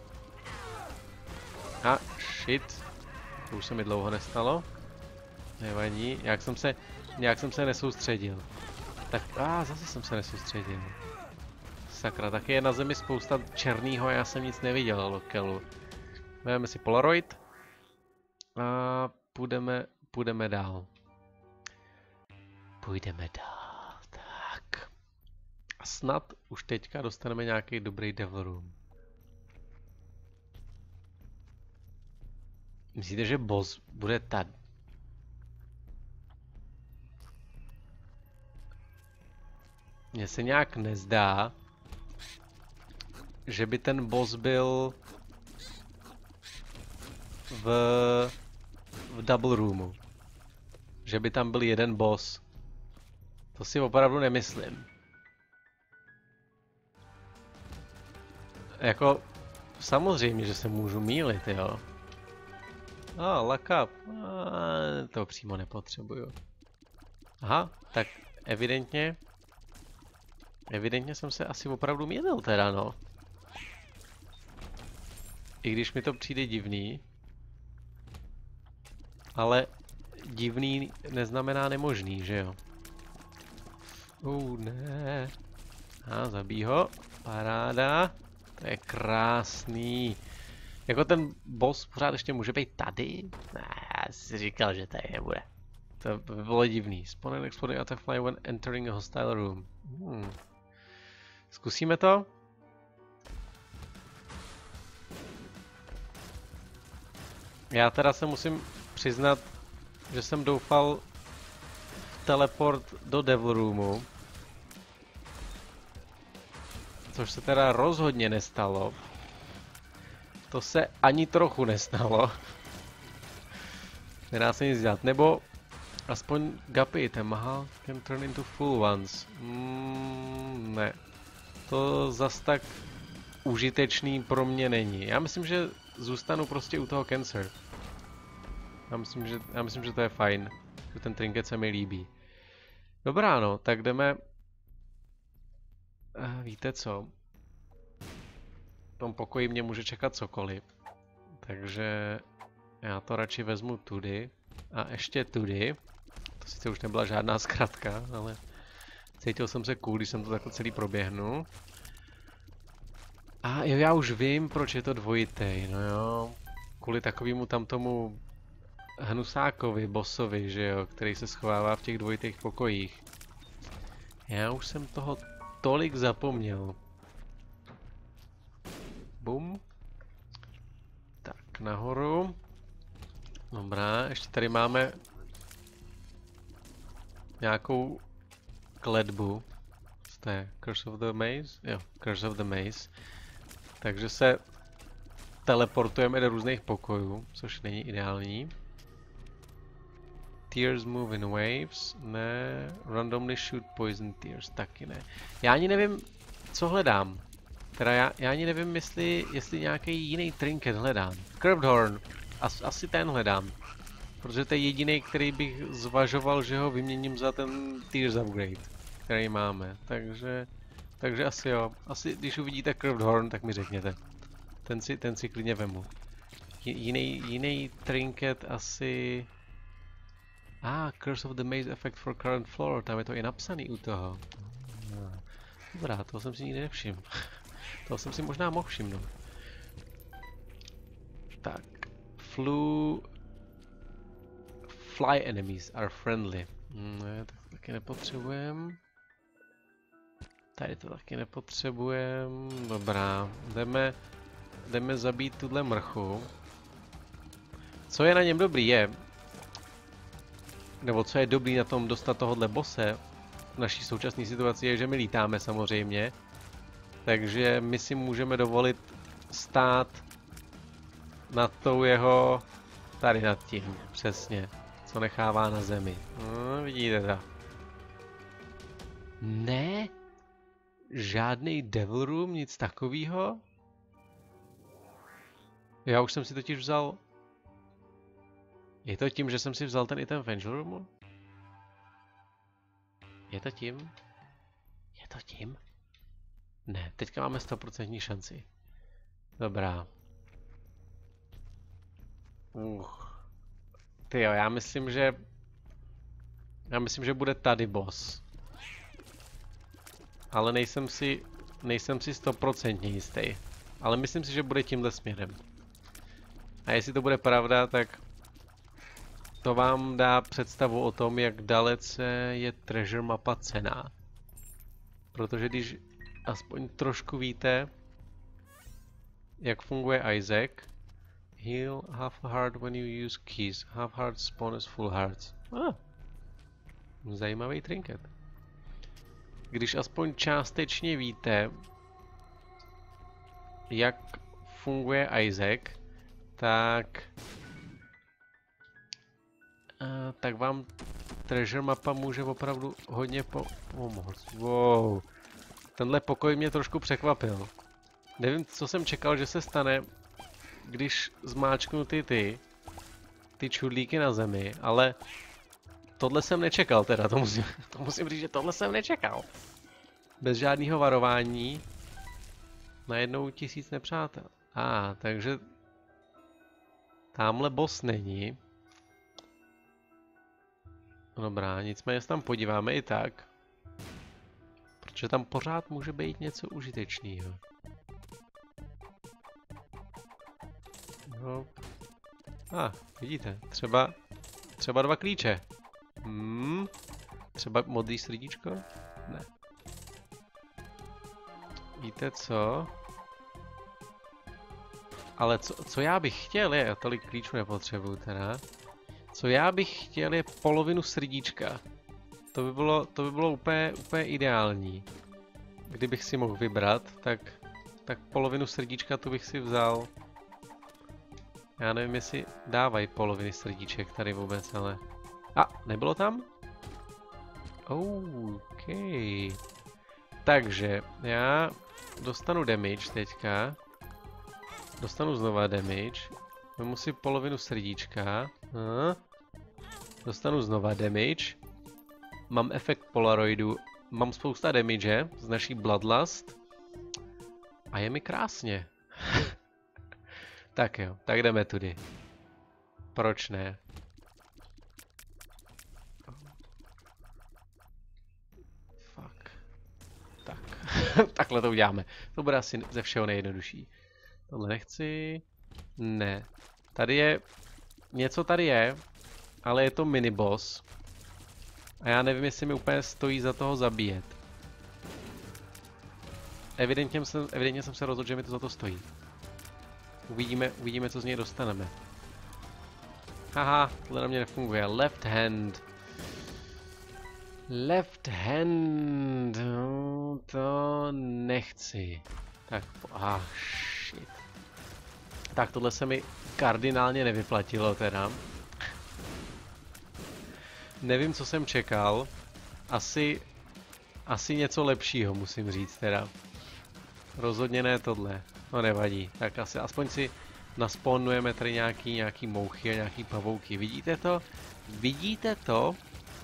Speaker 1: A shit. To už se mi dlouho nestalo. Nevadí, jak jsem se, nějak jsem se nesoustředil. Tak, a ah, zase jsem se nesoustředil. Sakra, taky je na zemi spousta černýho a já jsem nic neviděl, lokelu. Vezmeme si Polaroid. A půjdeme, půjdeme dál. Půjdeme dál, tak. A snad už teďka dostaneme nějaký dobrý Devil Room. Myslíte, že boss bude tady? Mně se nějak nezdá, že by ten boss byl v, v Double Roomu. Že by tam byl jeden boss. To si opravdu nemyslím. Jako, samozřejmě, že se můžu mýlit, jo. A, ah, lock up. Ah, to přímo nepotřebuju. Aha, tak evidentně... Evidentně jsem se asi opravdu mýlil teda, no. I když mi to přijde divný. Ale divný neznamená nemožný, že jo? Uh, ne. A zabij ho. Paráda. To je krásný. Jako ten boss pořád ještě může být tady? Ne, já si říkal, že tady nebude. To by bylo divný. Spawn and exploding butterfly when entering a hostile room. Hmm. Zkusíme to? Já teda se musím přiznat, že jsem doufal v teleport do Devil Roomu. Což se teda rozhodně nestalo. To se ani trochu nestalo. Nedá se nic dělat. Nebo aspoň Guppy, ten Mahal can turn into full ones. Mm, ne. To zas tak užitečný pro mě není. Já myslím, že zůstanu prostě u toho Cancer. Já myslím, že, já myslím, že to je fajn. Že ten trinket se mi líbí. Dobrá, no, tak jdeme... Uh, víte co? V tom pokoji mě může čekat cokoliv. Takže já to radši vezmu tudy. A ještě tudy. To sice už nebyla žádná zkratka, ale Cítil jsem se cool, když jsem to takhle celý proběhnul. A jo, já už vím, proč je to dvojitej, no jo. Kvůli takovému tamtomu hnusákovi, bossovi, že jo, který se schovává v těch dvojitých pokojích. Já už jsem toho tolik zapomněl. Bum. Tak, nahoru. Dobrá, ještě tady máme nějakou kletbu. To je Curse of the Maze? Jo, Curse of the Maze. Takže se teleportujeme do různých pokojů, což není ideální. Tears move in waves, ne. Randomly shoot poison tears, taky ne. Já ani nevím, co hledám. Teda já, já ani nevím, jestli, jestli nějaký jiný trinket hledám. Curved Horn, As, asi ten hledám. Protože to je jediný, který bych zvažoval, že ho vyměním za ten Tears upgrade, který máme. Takže, takže asi jo. Asi když uvidíte Curved Horn, tak mi řekněte. Ten si, ten si klidně vemu. Jiný, jiný trinket asi... Ah, Curse of the Maze effect for current floor, tam je to i napsaný u toho. Dobrá, toho jsem si nikdy nevšiml. Toho jsem si možná mohl všimnout. Tak, flu... Fly enemies are friendly. Ne, tak to taky nepotřebujem. Tady to taky nepotřebujem. Dobrá, jdeme, jdeme zabít tuhle mrchu. Co je na něm dobrý je, nebo co je dobrý na tom dostat tohohle bose v naší současné situaci je, že my lítáme samozřejmě. Takže my si můžeme dovolit stát nad tou jeho, tady nad tím, přesně, co nechává na zemi. No, vidíte to. Ne, žádný Devil Room, nic takového. Já už jsem si totiž vzal... Je to tím, že jsem si vzal ten item v Angel Roomu? Je to tím? Je to tím? Ne, teďka máme sto procent šanci. Dobrá. Uh. Tyjo, já myslím, že... Já myslím, že bude tady boss. Ale nejsem si... Nejsem si sto procent jistý. Ale myslím si, že bude tímhle směrem. A jestli to bude pravda, tak... To vám dá představu o tom, jak dalece je treasure mapa cenná. Protože když aspoň trošku víte, jak funguje Isaac, heal half heart when you use keys, half heart spawn as full hearts. Ah, zajímavý trinket. Když aspoň částečně víte, jak funguje Isaac, tak Uh, tak vám treasure mapa může opravdu hodně po pomoct. Wow. Tenhle pokoj mě trošku překvapil. Nevím, co jsem čekal, že se stane, když zmáčknu ty ty, ty čudlíky na zemi, ale tohle jsem nečekal teda, to musím, to musím říct, že tohle jsem nečekal. Bez žádného varování, najednou tisíc nepřátel. A, ah, takže tamhle boss není. Dobrá, nicméně se tam podíváme i tak. Protože tam pořád může být něco užitečného. No. A, ah, vidíte, třeba, třeba dva klíče. Hmm. Třeba modrý srdíčko? Ne. Víte co? Ale co, co já bych chtěl je, já tolik klíčů nepotřebuju teda. Co já bych chtěl je polovinu srdíčka. To by bylo, to by bylo úplně, úplně ideální. Kdybych si mohl vybrat, tak, tak polovinu srdíčka tu bych si vzal. Já nevím, jestli dávají poloviny srdíček tady vůbec, ale... A, nebylo tam? OK. Takže, já dostanu damage teďka. Dostanu znova damage. Vemu si polovinu srdíčka. Aha. Dostanu znova damage. Mám efekt Polaroidu. Mám spousta damage z naší Bloodlust. A je mi krásně. Tak jo, tak jdeme tudy. Proč ne? Fuck. Takhle to uděláme. To bude asi ze všeho nejjednodušší. Tohle nechci. Ne. Tady je... Něco tady je, ale je to miniboss. A já nevím, jestli mi úplně stojí za toho zabíjet. Evidentně jsem, evidentně jsem se rozhodl, že mi to za to stojí. Uvidíme, uvidíme, co z něj dostaneme. Haha, tohle na mě nefunguje. Left hand. Left hand. No, to nechci. Tak, ah, shit. Tak tohle se mi kardinálně nevyplatilo teda. Nevím, co jsem čekal. Asi, asi něco lepšího, musím říct teda. Rozhodně ne tohle. No nevadí. Tak asi aspoň si naspawnujeme tady nějaký, nějaký mouchy a nějaký pavouky. Vidíte to? Vidíte to?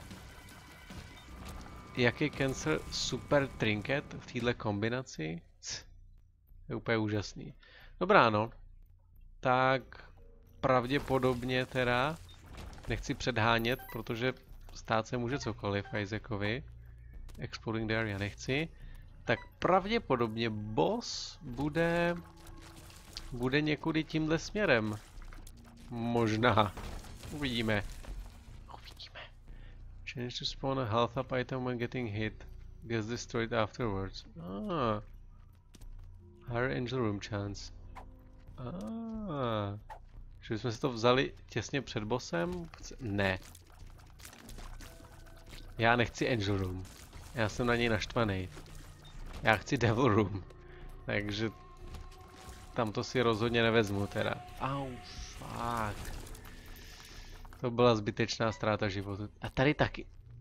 Speaker 1: Jak je Cancer super trinket v téhle kombinaci? Je úplně úžasný. Dobrá, no. Tak pravděpodobně teda nechci předhánět, protože stát se může cokoliv Isaacovi. Exploding the area nechci. Tak pravděpodobně boss bude bude někudy tímhle směrem. Možná. Uvidíme. Uvidíme. Change to spawn a health up item when getting hit. Gets destroyed afterwards. Ah. Higher angel room chance. Ah. Že jsme si to vzali těsně před bossem? Ne. Já nechci angel room. Já jsem na něj naštvaný. Já chci devil room. Takže tam to si rozhodně nevezmu teda. Au, fuck. To byla zbytečná ztráta životu. A tady taky.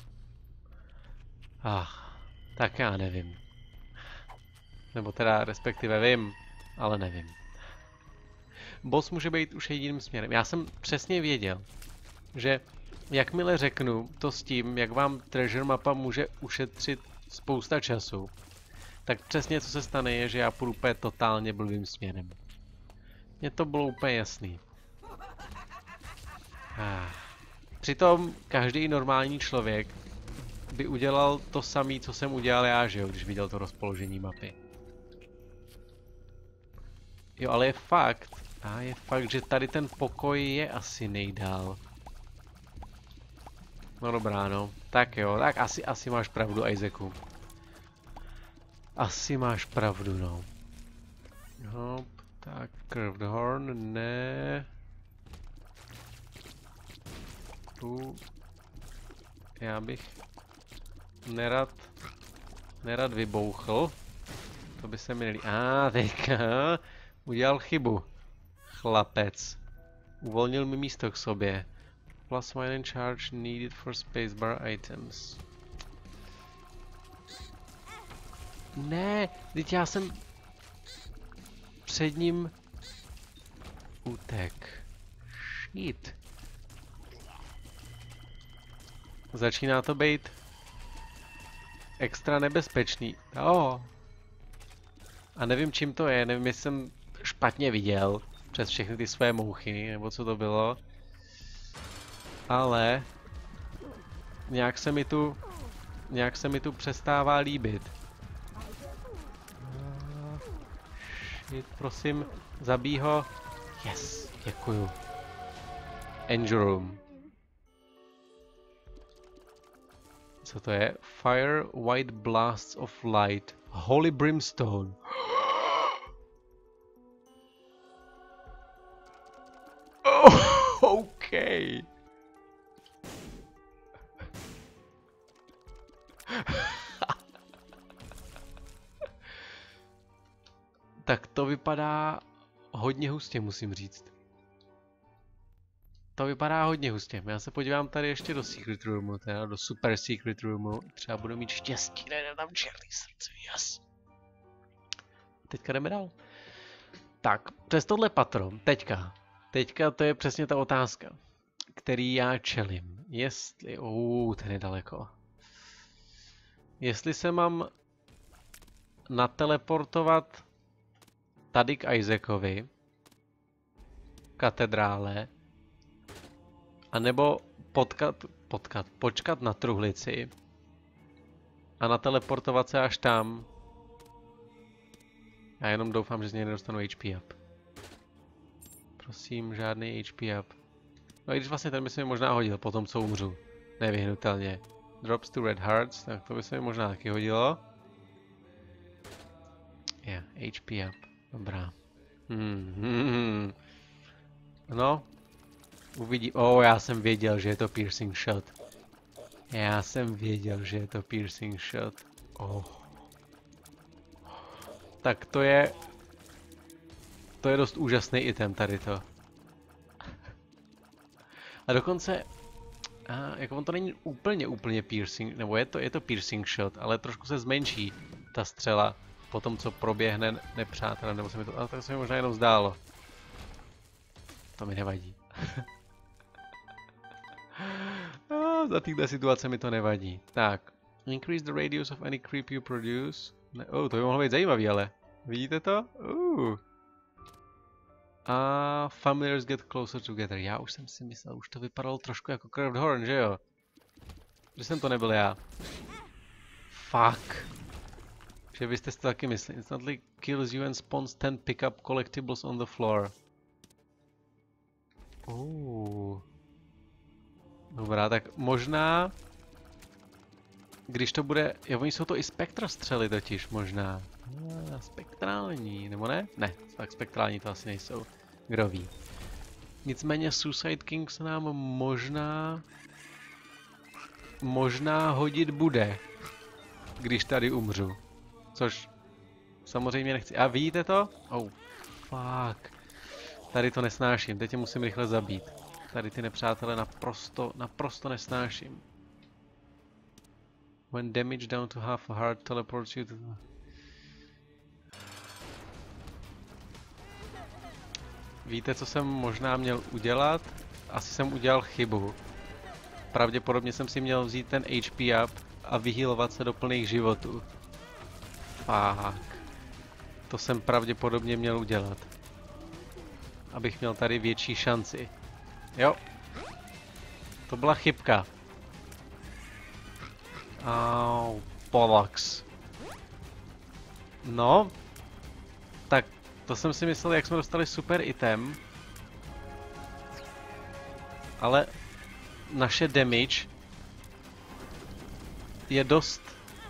Speaker 1: Ah, tak já nevím. Nebo teda respektive vím, ale nevím. Boss může být už jediným směrem. Já jsem přesně věděl, že jakmile řeknu to s tím, jak vám treasure mapa může ušetřit spousta času, tak přesně co se stane je, že já půjdu úplně totálně blbým směrem. Mně to bylo úplně jasný. Ah. Přitom každý normální člověk by udělal to samé, co jsem udělal já, že jo, když viděl to rozpoložení mapy. Jo, ale je fakt, a je fakt, že tady ten pokoj je asi nejdál. No dobrá, no. Tak jo, tak asi, asi máš pravdu, Isaacu. Asi máš pravdu, no. Hop, tak, curved horn, ne. Tu. Já bych nerad, nerad vybouchl. To by se mi nelí... A, ah, teďka udělal chybu. Chlapec. Uvolnil mi místo k sobě. Plus one charge needed for spacebar items. Ne, teď já jsem před ním utek. Shit. Začíná to být extra nebezpečný. Oh. A nevím, čím to je, nevím, jestli jsem špatně viděl přes všechny ty své mouchy, nebo co to bylo. Ale nějak se mi tu, nějak se mi tu přestává líbit. Shit, prosím, zabij ho. Yes, děkuju. Angel room. Co to je? Fire white blasts of light. Holy brimstone. Oh, okay. Tak to vypadá hodně hustě, musím říct. To vypadá hodně hustě. Já se podívám tady ještě do Secret Roomu, teda do Super Secret Roomu. Třeba budu mít štěstí, nejde tam černý srdce, yes. Teďka jdeme dál. Tak, přes tohle patro, teďka. Teďka to je přesně ta otázka, který já čelím. Jestli... Uuu, ten je daleko. Jestli se mám nateleportovat tady k Isaacovi, katedrále, anebo potkat, potkat, počkat na truhlici a nateleportovat se až tam Já jenom doufám, že z něj nedostanu H P up. Prosím, žádný H P up. No i když vlastně ten by se mi možná hodil po tom, co umřu. Nevyhnutelně. Drops to red hearts, tak to by se mi možná taky hodilo. Je, yeah, H P up. Dobrá. Hmm, hmm, hmm. No. Uvidí. Oh, já jsem věděl, že je to piercing shot. Já jsem věděl, že je to piercing shot. Oh. Tak to je... To je dost úžasný item tady to. A dokonce... A, jako on to není úplně, úplně piercing, nebo je to, je to piercing shot, ale trošku se zmenší ta střela po tom, co proběhne nepřátel, nebo se mi to... Ale tak se mi možná jenom zdálo. To mi nevadí. A, za této situace mi to nevadí. Tak. Increase the radius of any creep you produce. Ne, oh, to by mohlo být zajímavý, ale... Vidíte to? Uh. A familiars get closer together. Já už jsem si myslel, už to vypadalo trošku jako Curved Horn, že jo? Že jsem to nebyl já. Fuck. Že vy jste si to taky mysleli. Instantly kills you and spawns ten pick-up collectibles on the floor. Uh. Dobrá, tak možná... Když to bude... Jo, oni jsou to i spektrostřely totiž možná. Ah, spektrální, nebo ne? Ne, tak spektrální to asi nejsou. Kdo ví. Nicméně Suicide King se nám možná... Možná hodit bude. Když tady umřu. Což... Samozřejmě nechci. A vidíte to? Oh, fuck. Tady to nesnáším, teď je musím rychle zabít. Tady ty nepřátelé naprosto, naprosto nesnáším. When damage down to half a heart teleports you to... Víte, co jsem možná měl udělat? Asi jsem udělal chybu. Pravděpodobně jsem si měl vzít ten H P up a vyhealovat se do plných životů. Fuck. To jsem pravděpodobně měl udělat. Abych měl tady větší šanci. Jo. To byla chybka. Au, bollocks. No. Tak to jsem si myslel, jak jsme dostali super item. Ale naše damage je dost...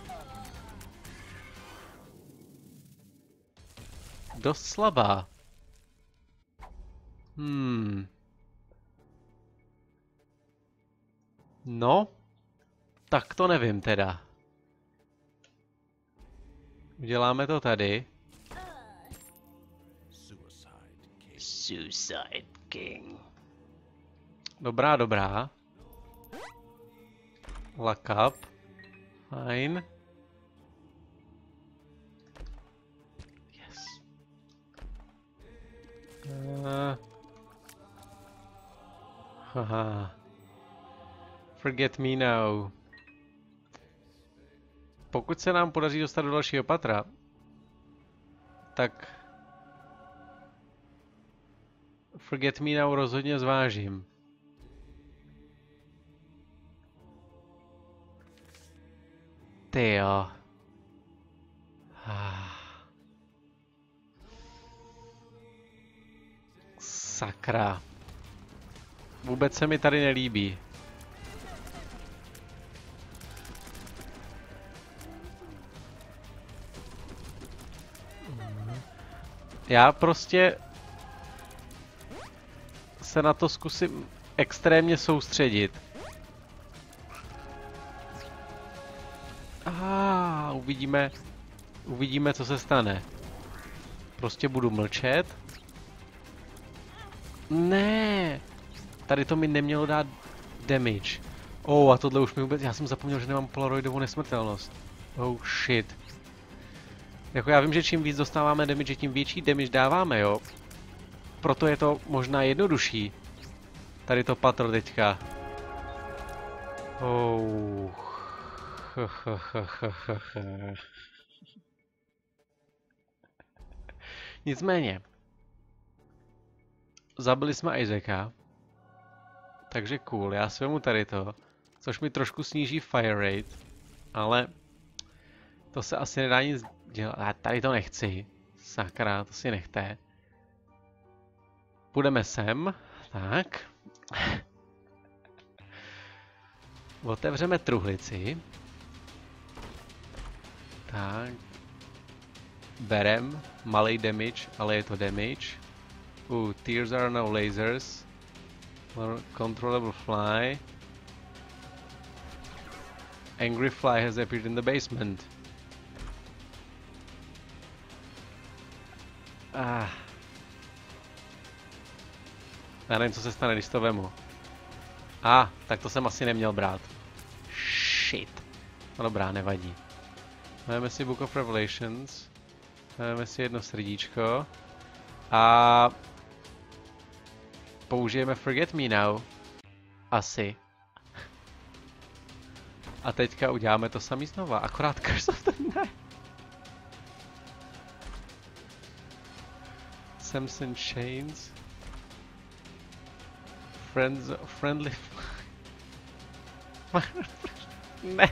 Speaker 1: Dost slabá. Hmm. No. Tak to nevím teda. Uděláme to tady. Suicide King. Dobrá, dobrá. Lock up. Fine. Yes. Uh. Haha. Forget me now. Pokud se nám podaří dostat do dalšího patra, tak Forget me now rozhodně zvážím. Tyjo. Sakra. Vůbec se mi tady nelíbí. Já prostě se na to zkusím extrémně soustředit. A uvidíme, uvidíme, co se stane. Prostě budu mlčet. Ne, tady to mi nemělo dát damage. Oh, a tohle už mi vůbec, já jsem zapomněl, že nemám polaroidovou nesmrtelnost. Oh shit. Jako já vím, že čím víc dostáváme damage, tím větší damage dáváme, jo. Proto je to možná jednodušší. Tady to patro teďka. Oh. Nicméně. Zabili jsme Isaaca. Takže cool, já si vemu tady to. Což mi trošku sníží fire rate. Ale to se asi nedá nic dělat. A tady to nechci. Sakra, to si nechte. Půjdeme sem. Tak. Otevřeme truhlici. Tak. Berem. Malej damage, ale je to damage. Uh, tears are no lasers. Controllable fly. Angry fly has appeared in the basement. Ah. Já nevím, co se stane, když to vemu. A, ah, tak to jsem asi neměl brát. Shit. No dobrá, nevadí. Máme si Book of Revelations. Máme si jedno srdíčko. A použijeme Forget Me Now. Asi. A teďka uděláme to samý znova, akorát Curse of the Night. Samson Chains. Friends, friendly. Ne.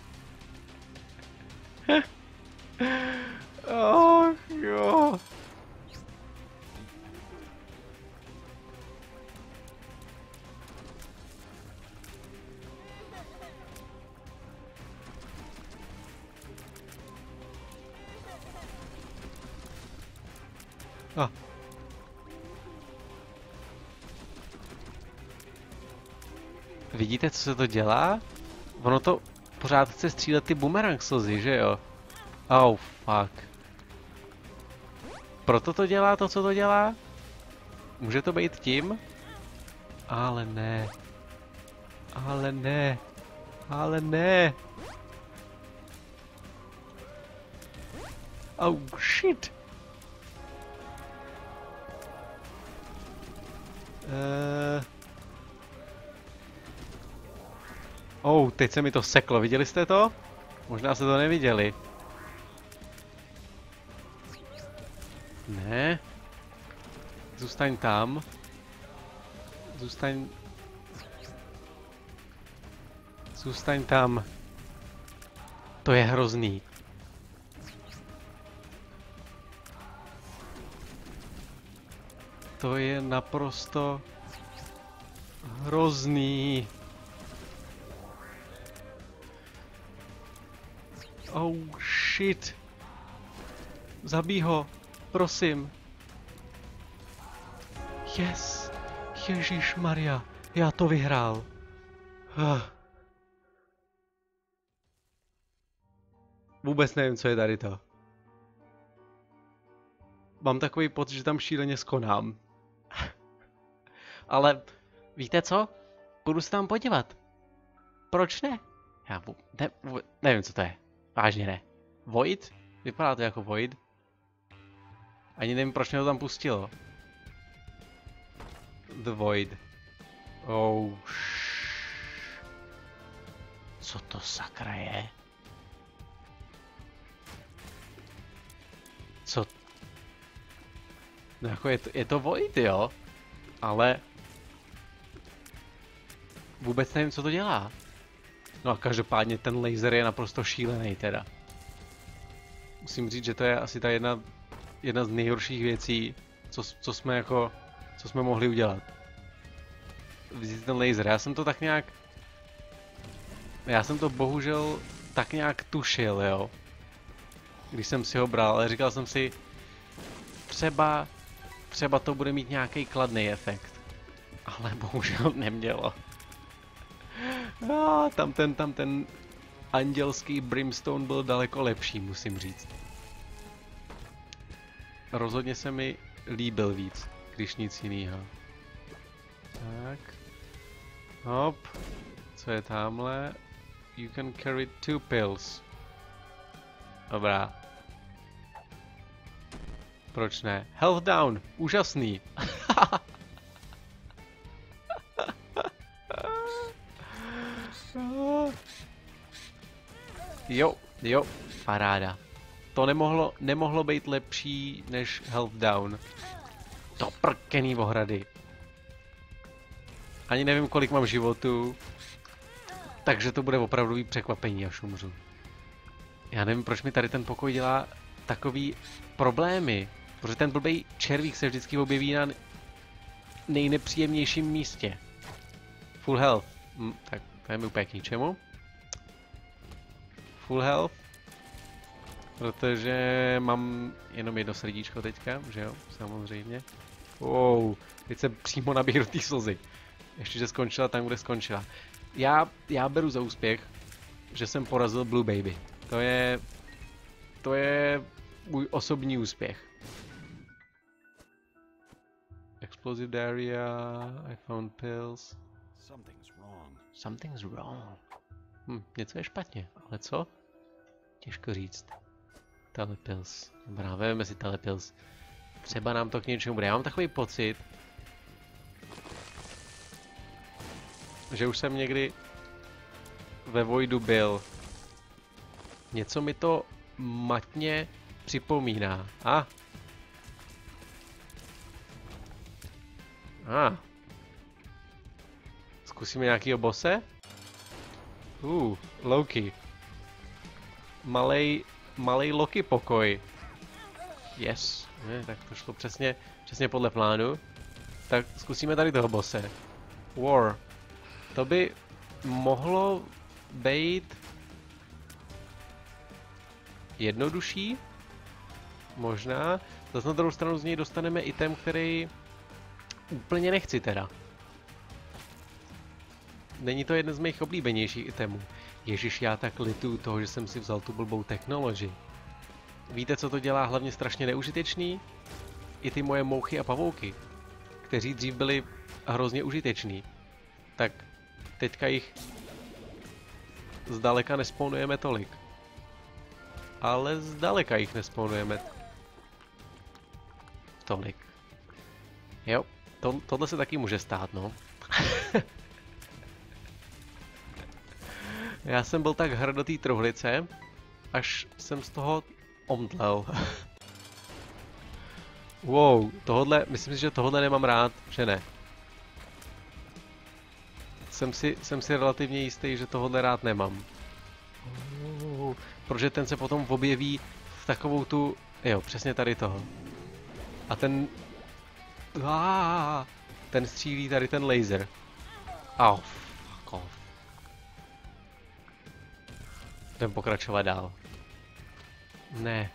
Speaker 1: Oh, jo. Ah. Vidíte, co se to dělá? Ono to pořád chce střílet ty bumerang slzy, že jo? Oh, fuck. Proto to dělá to, co to dělá? Může to být tím? Ale ne. Ale ne. Ale ne. Oh, shit. Uh... Oh, teď se mi to seklo. Viděli jste to? Možná jste to neviděli. Ne. Zůstaň tam. Zůstaň... Zůstaň tam. To je hrozný. To je naprosto hrozný. Oh shit. Zabij ho, prosím. Yes. Ježišmarja, já to vyhrál. Ah. Vůbec nevím, co je tady to. Mám takový pocit, že tam šíleně skonám. Ale víte co? Půjdu se tam podívat. Proč ne? Já vů... ne, vů... nevím, co to je. Vážně ne. Void? Vypadá to jako Void. Ani nevím, proč mě to tam pustilo. The Void. Oh, co to sakra je? Co? No jako je to, je to Void, jo? Ale... vůbec nevím, co to dělá. No a každopádně ten laser je naprosto šílený teda. Musím říct, že to je asi ta jedna, jedna z nejhorších věcí, co, co jsme jako, co jsme mohli udělat. Vidíte ten laser, já jsem to tak nějak... Já jsem to bohužel tak nějak tušil, jo. Když jsem si ho bral, ale říkal jsem si... Třeba... Třeba to bude mít nějaký kladný efekt. Ale bohužel nemělo. No, tam ten, tam ten andělský Brimstone byl daleko lepší, musím říct. Rozhodně se mi líbil víc, když nic jiného. Tak. Hop. Co je tamhle? You can carry two pills. Dobrá. Proč ne? Health down. Úžasný. Jo, jo, paráda. To nemohlo, nemohlo být lepší než health down. To prkený ohrady. Ani nevím, kolik mám životů. Takže to bude opravdový překvapení, až umřu. Já nevím, proč mi tady ten pokoj dělá takový problémy, protože ten blbej červík se vždycky objeví na nejnepříjemnějším místě. Full health. Hm, tak to je mi úplně k ničemu. Full health. Protože mám jenom jedno srdíčko teďka, že jo, samozřejmě. Wow, teď se přímo nabíhl do té slzy. Ještě, že skončila tam, kde skončila. Já, já beru za úspěch, že jsem porazil Blue Baby. To je... To je můj osobní úspěch. Explosive diarrhea, I found pills.
Speaker 2: Something's wrong.
Speaker 1: Something's wrong. Hm, něco je špatně, ale co? Těžko říct. Telepills. Dobrá, vezmeme si telepills. Třeba nám to k něčemu bude. Já mám takový pocit, že už jsem někdy ve Voidu byl. Něco mi to matně připomíná. A. A. Zkusíme nějakýho bose? Uh, Loki. Malej, malej Loki pokoj. Yes. Ne, tak to šlo přesně, přesně podle plánu. Tak zkusíme tady toho bose. War. To by mohlo být jednodušší. Možná. Zase na druhou stranu z něj dostaneme item, který úplně nechci teda. Není to jeden z mých oblíbenějších itemů. Ježiš, já tak lituju toho, že jsem si vzal tu blbou technology. Víte, co to dělá hlavně strašně neužitečný? I ty moje mouchy a pavouky, kteří dřív byli hrozně užiteční. Tak teďka jich zdaleka nespawnujeme tolik. Ale zdaleka jich nespawnujeme tolik. Jo, to, tohle se taky může stát, no. Já jsem byl tak hrd do té truhlice, až jsem z toho omdlel. Wow, tohodle, myslím si, že tohodle nemám rád, že ne. Jsem si, jsem si relativně jistý, že tohodle rád nemám. Oh, protože ten se potom objeví v takovou tu, jo, přesně tady toho. A ten, ah, ten střílí tady ten laser. Oh, fuck off. Jdem pokračovat dál. Ne.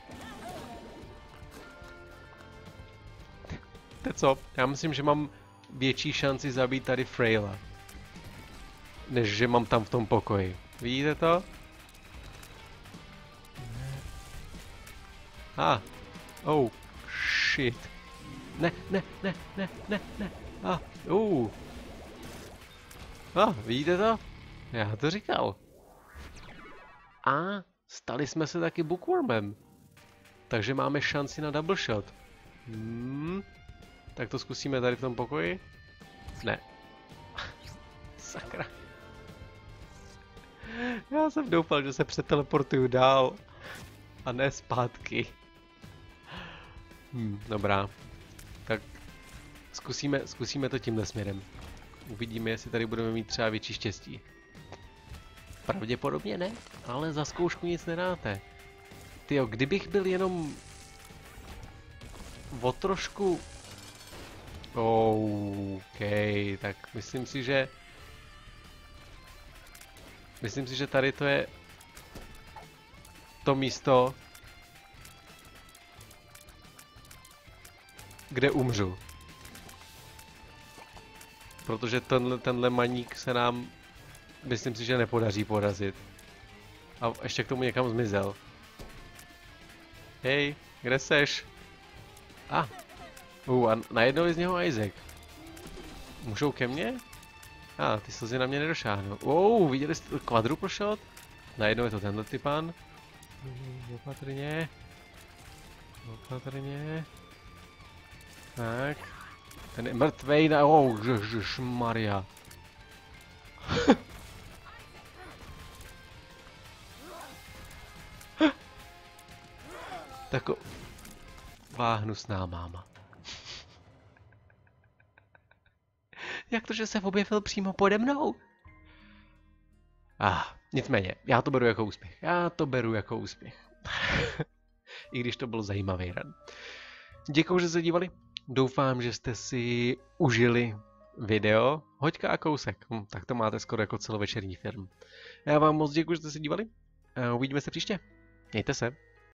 Speaker 1: To co? Já myslím, že mám větší šanci zabít tady Freyla, než že mám tam v tom pokoji. Vidíte to? Ah. Oh. Shit. Ne, ne, ne, ne, ne, ne. Ah. Uh. Ah, vidíte to? Já to říkal. A stali jsme se taky bookwormem. Takže máme šanci na double shot. Hmm. Tak to zkusíme tady v tom pokoji? Ne. Sakra. Já jsem doufal, že se přeteleportuju dál. A ne zpátky. Hmm, dobrá. Tak zkusíme, zkusíme to tímhle směrem. Uvidíme, jestli tady budeme mít třeba větší štěstí. Pravděpodobně ne, ale za zkoušku nic nedáte. Tyjo, kdybych byl jenom o trošku... OK, tak myslím si, že... Myslím si, že tady to je to místo, kde umřu. Protože tenhle, tenhle maník se nám, myslím si, že nepodaří porazit. A ještě k tomu někam zmizel. Hej, kde seš? A, ah. uh, a najednou je z něho Isaac. Můžou ke mně? A, ah, ty slzy na mě nedošáhnou. Oh, viděli jste quadruple shot? Najednou je to tenhle typán. Uh, opatrně. Opatrně. Tak. Ten je mrtvej na... Oh, ježišmarja. Taková hnusná máma. Jak to, že se objevil přímo pode mnou? Ah, nicméně, já to beru jako úspěch. Já to beru jako úspěch. i když to byl zajímavý run. Děkuji, že jste se dívali. Doufám, že jste si užili video. Hoďka a kousek. Hm, tak to máte skoro jako celovečerní film. Já vám moc děkuji, že jste se dívali. A uvidíme se příště. Mějte se.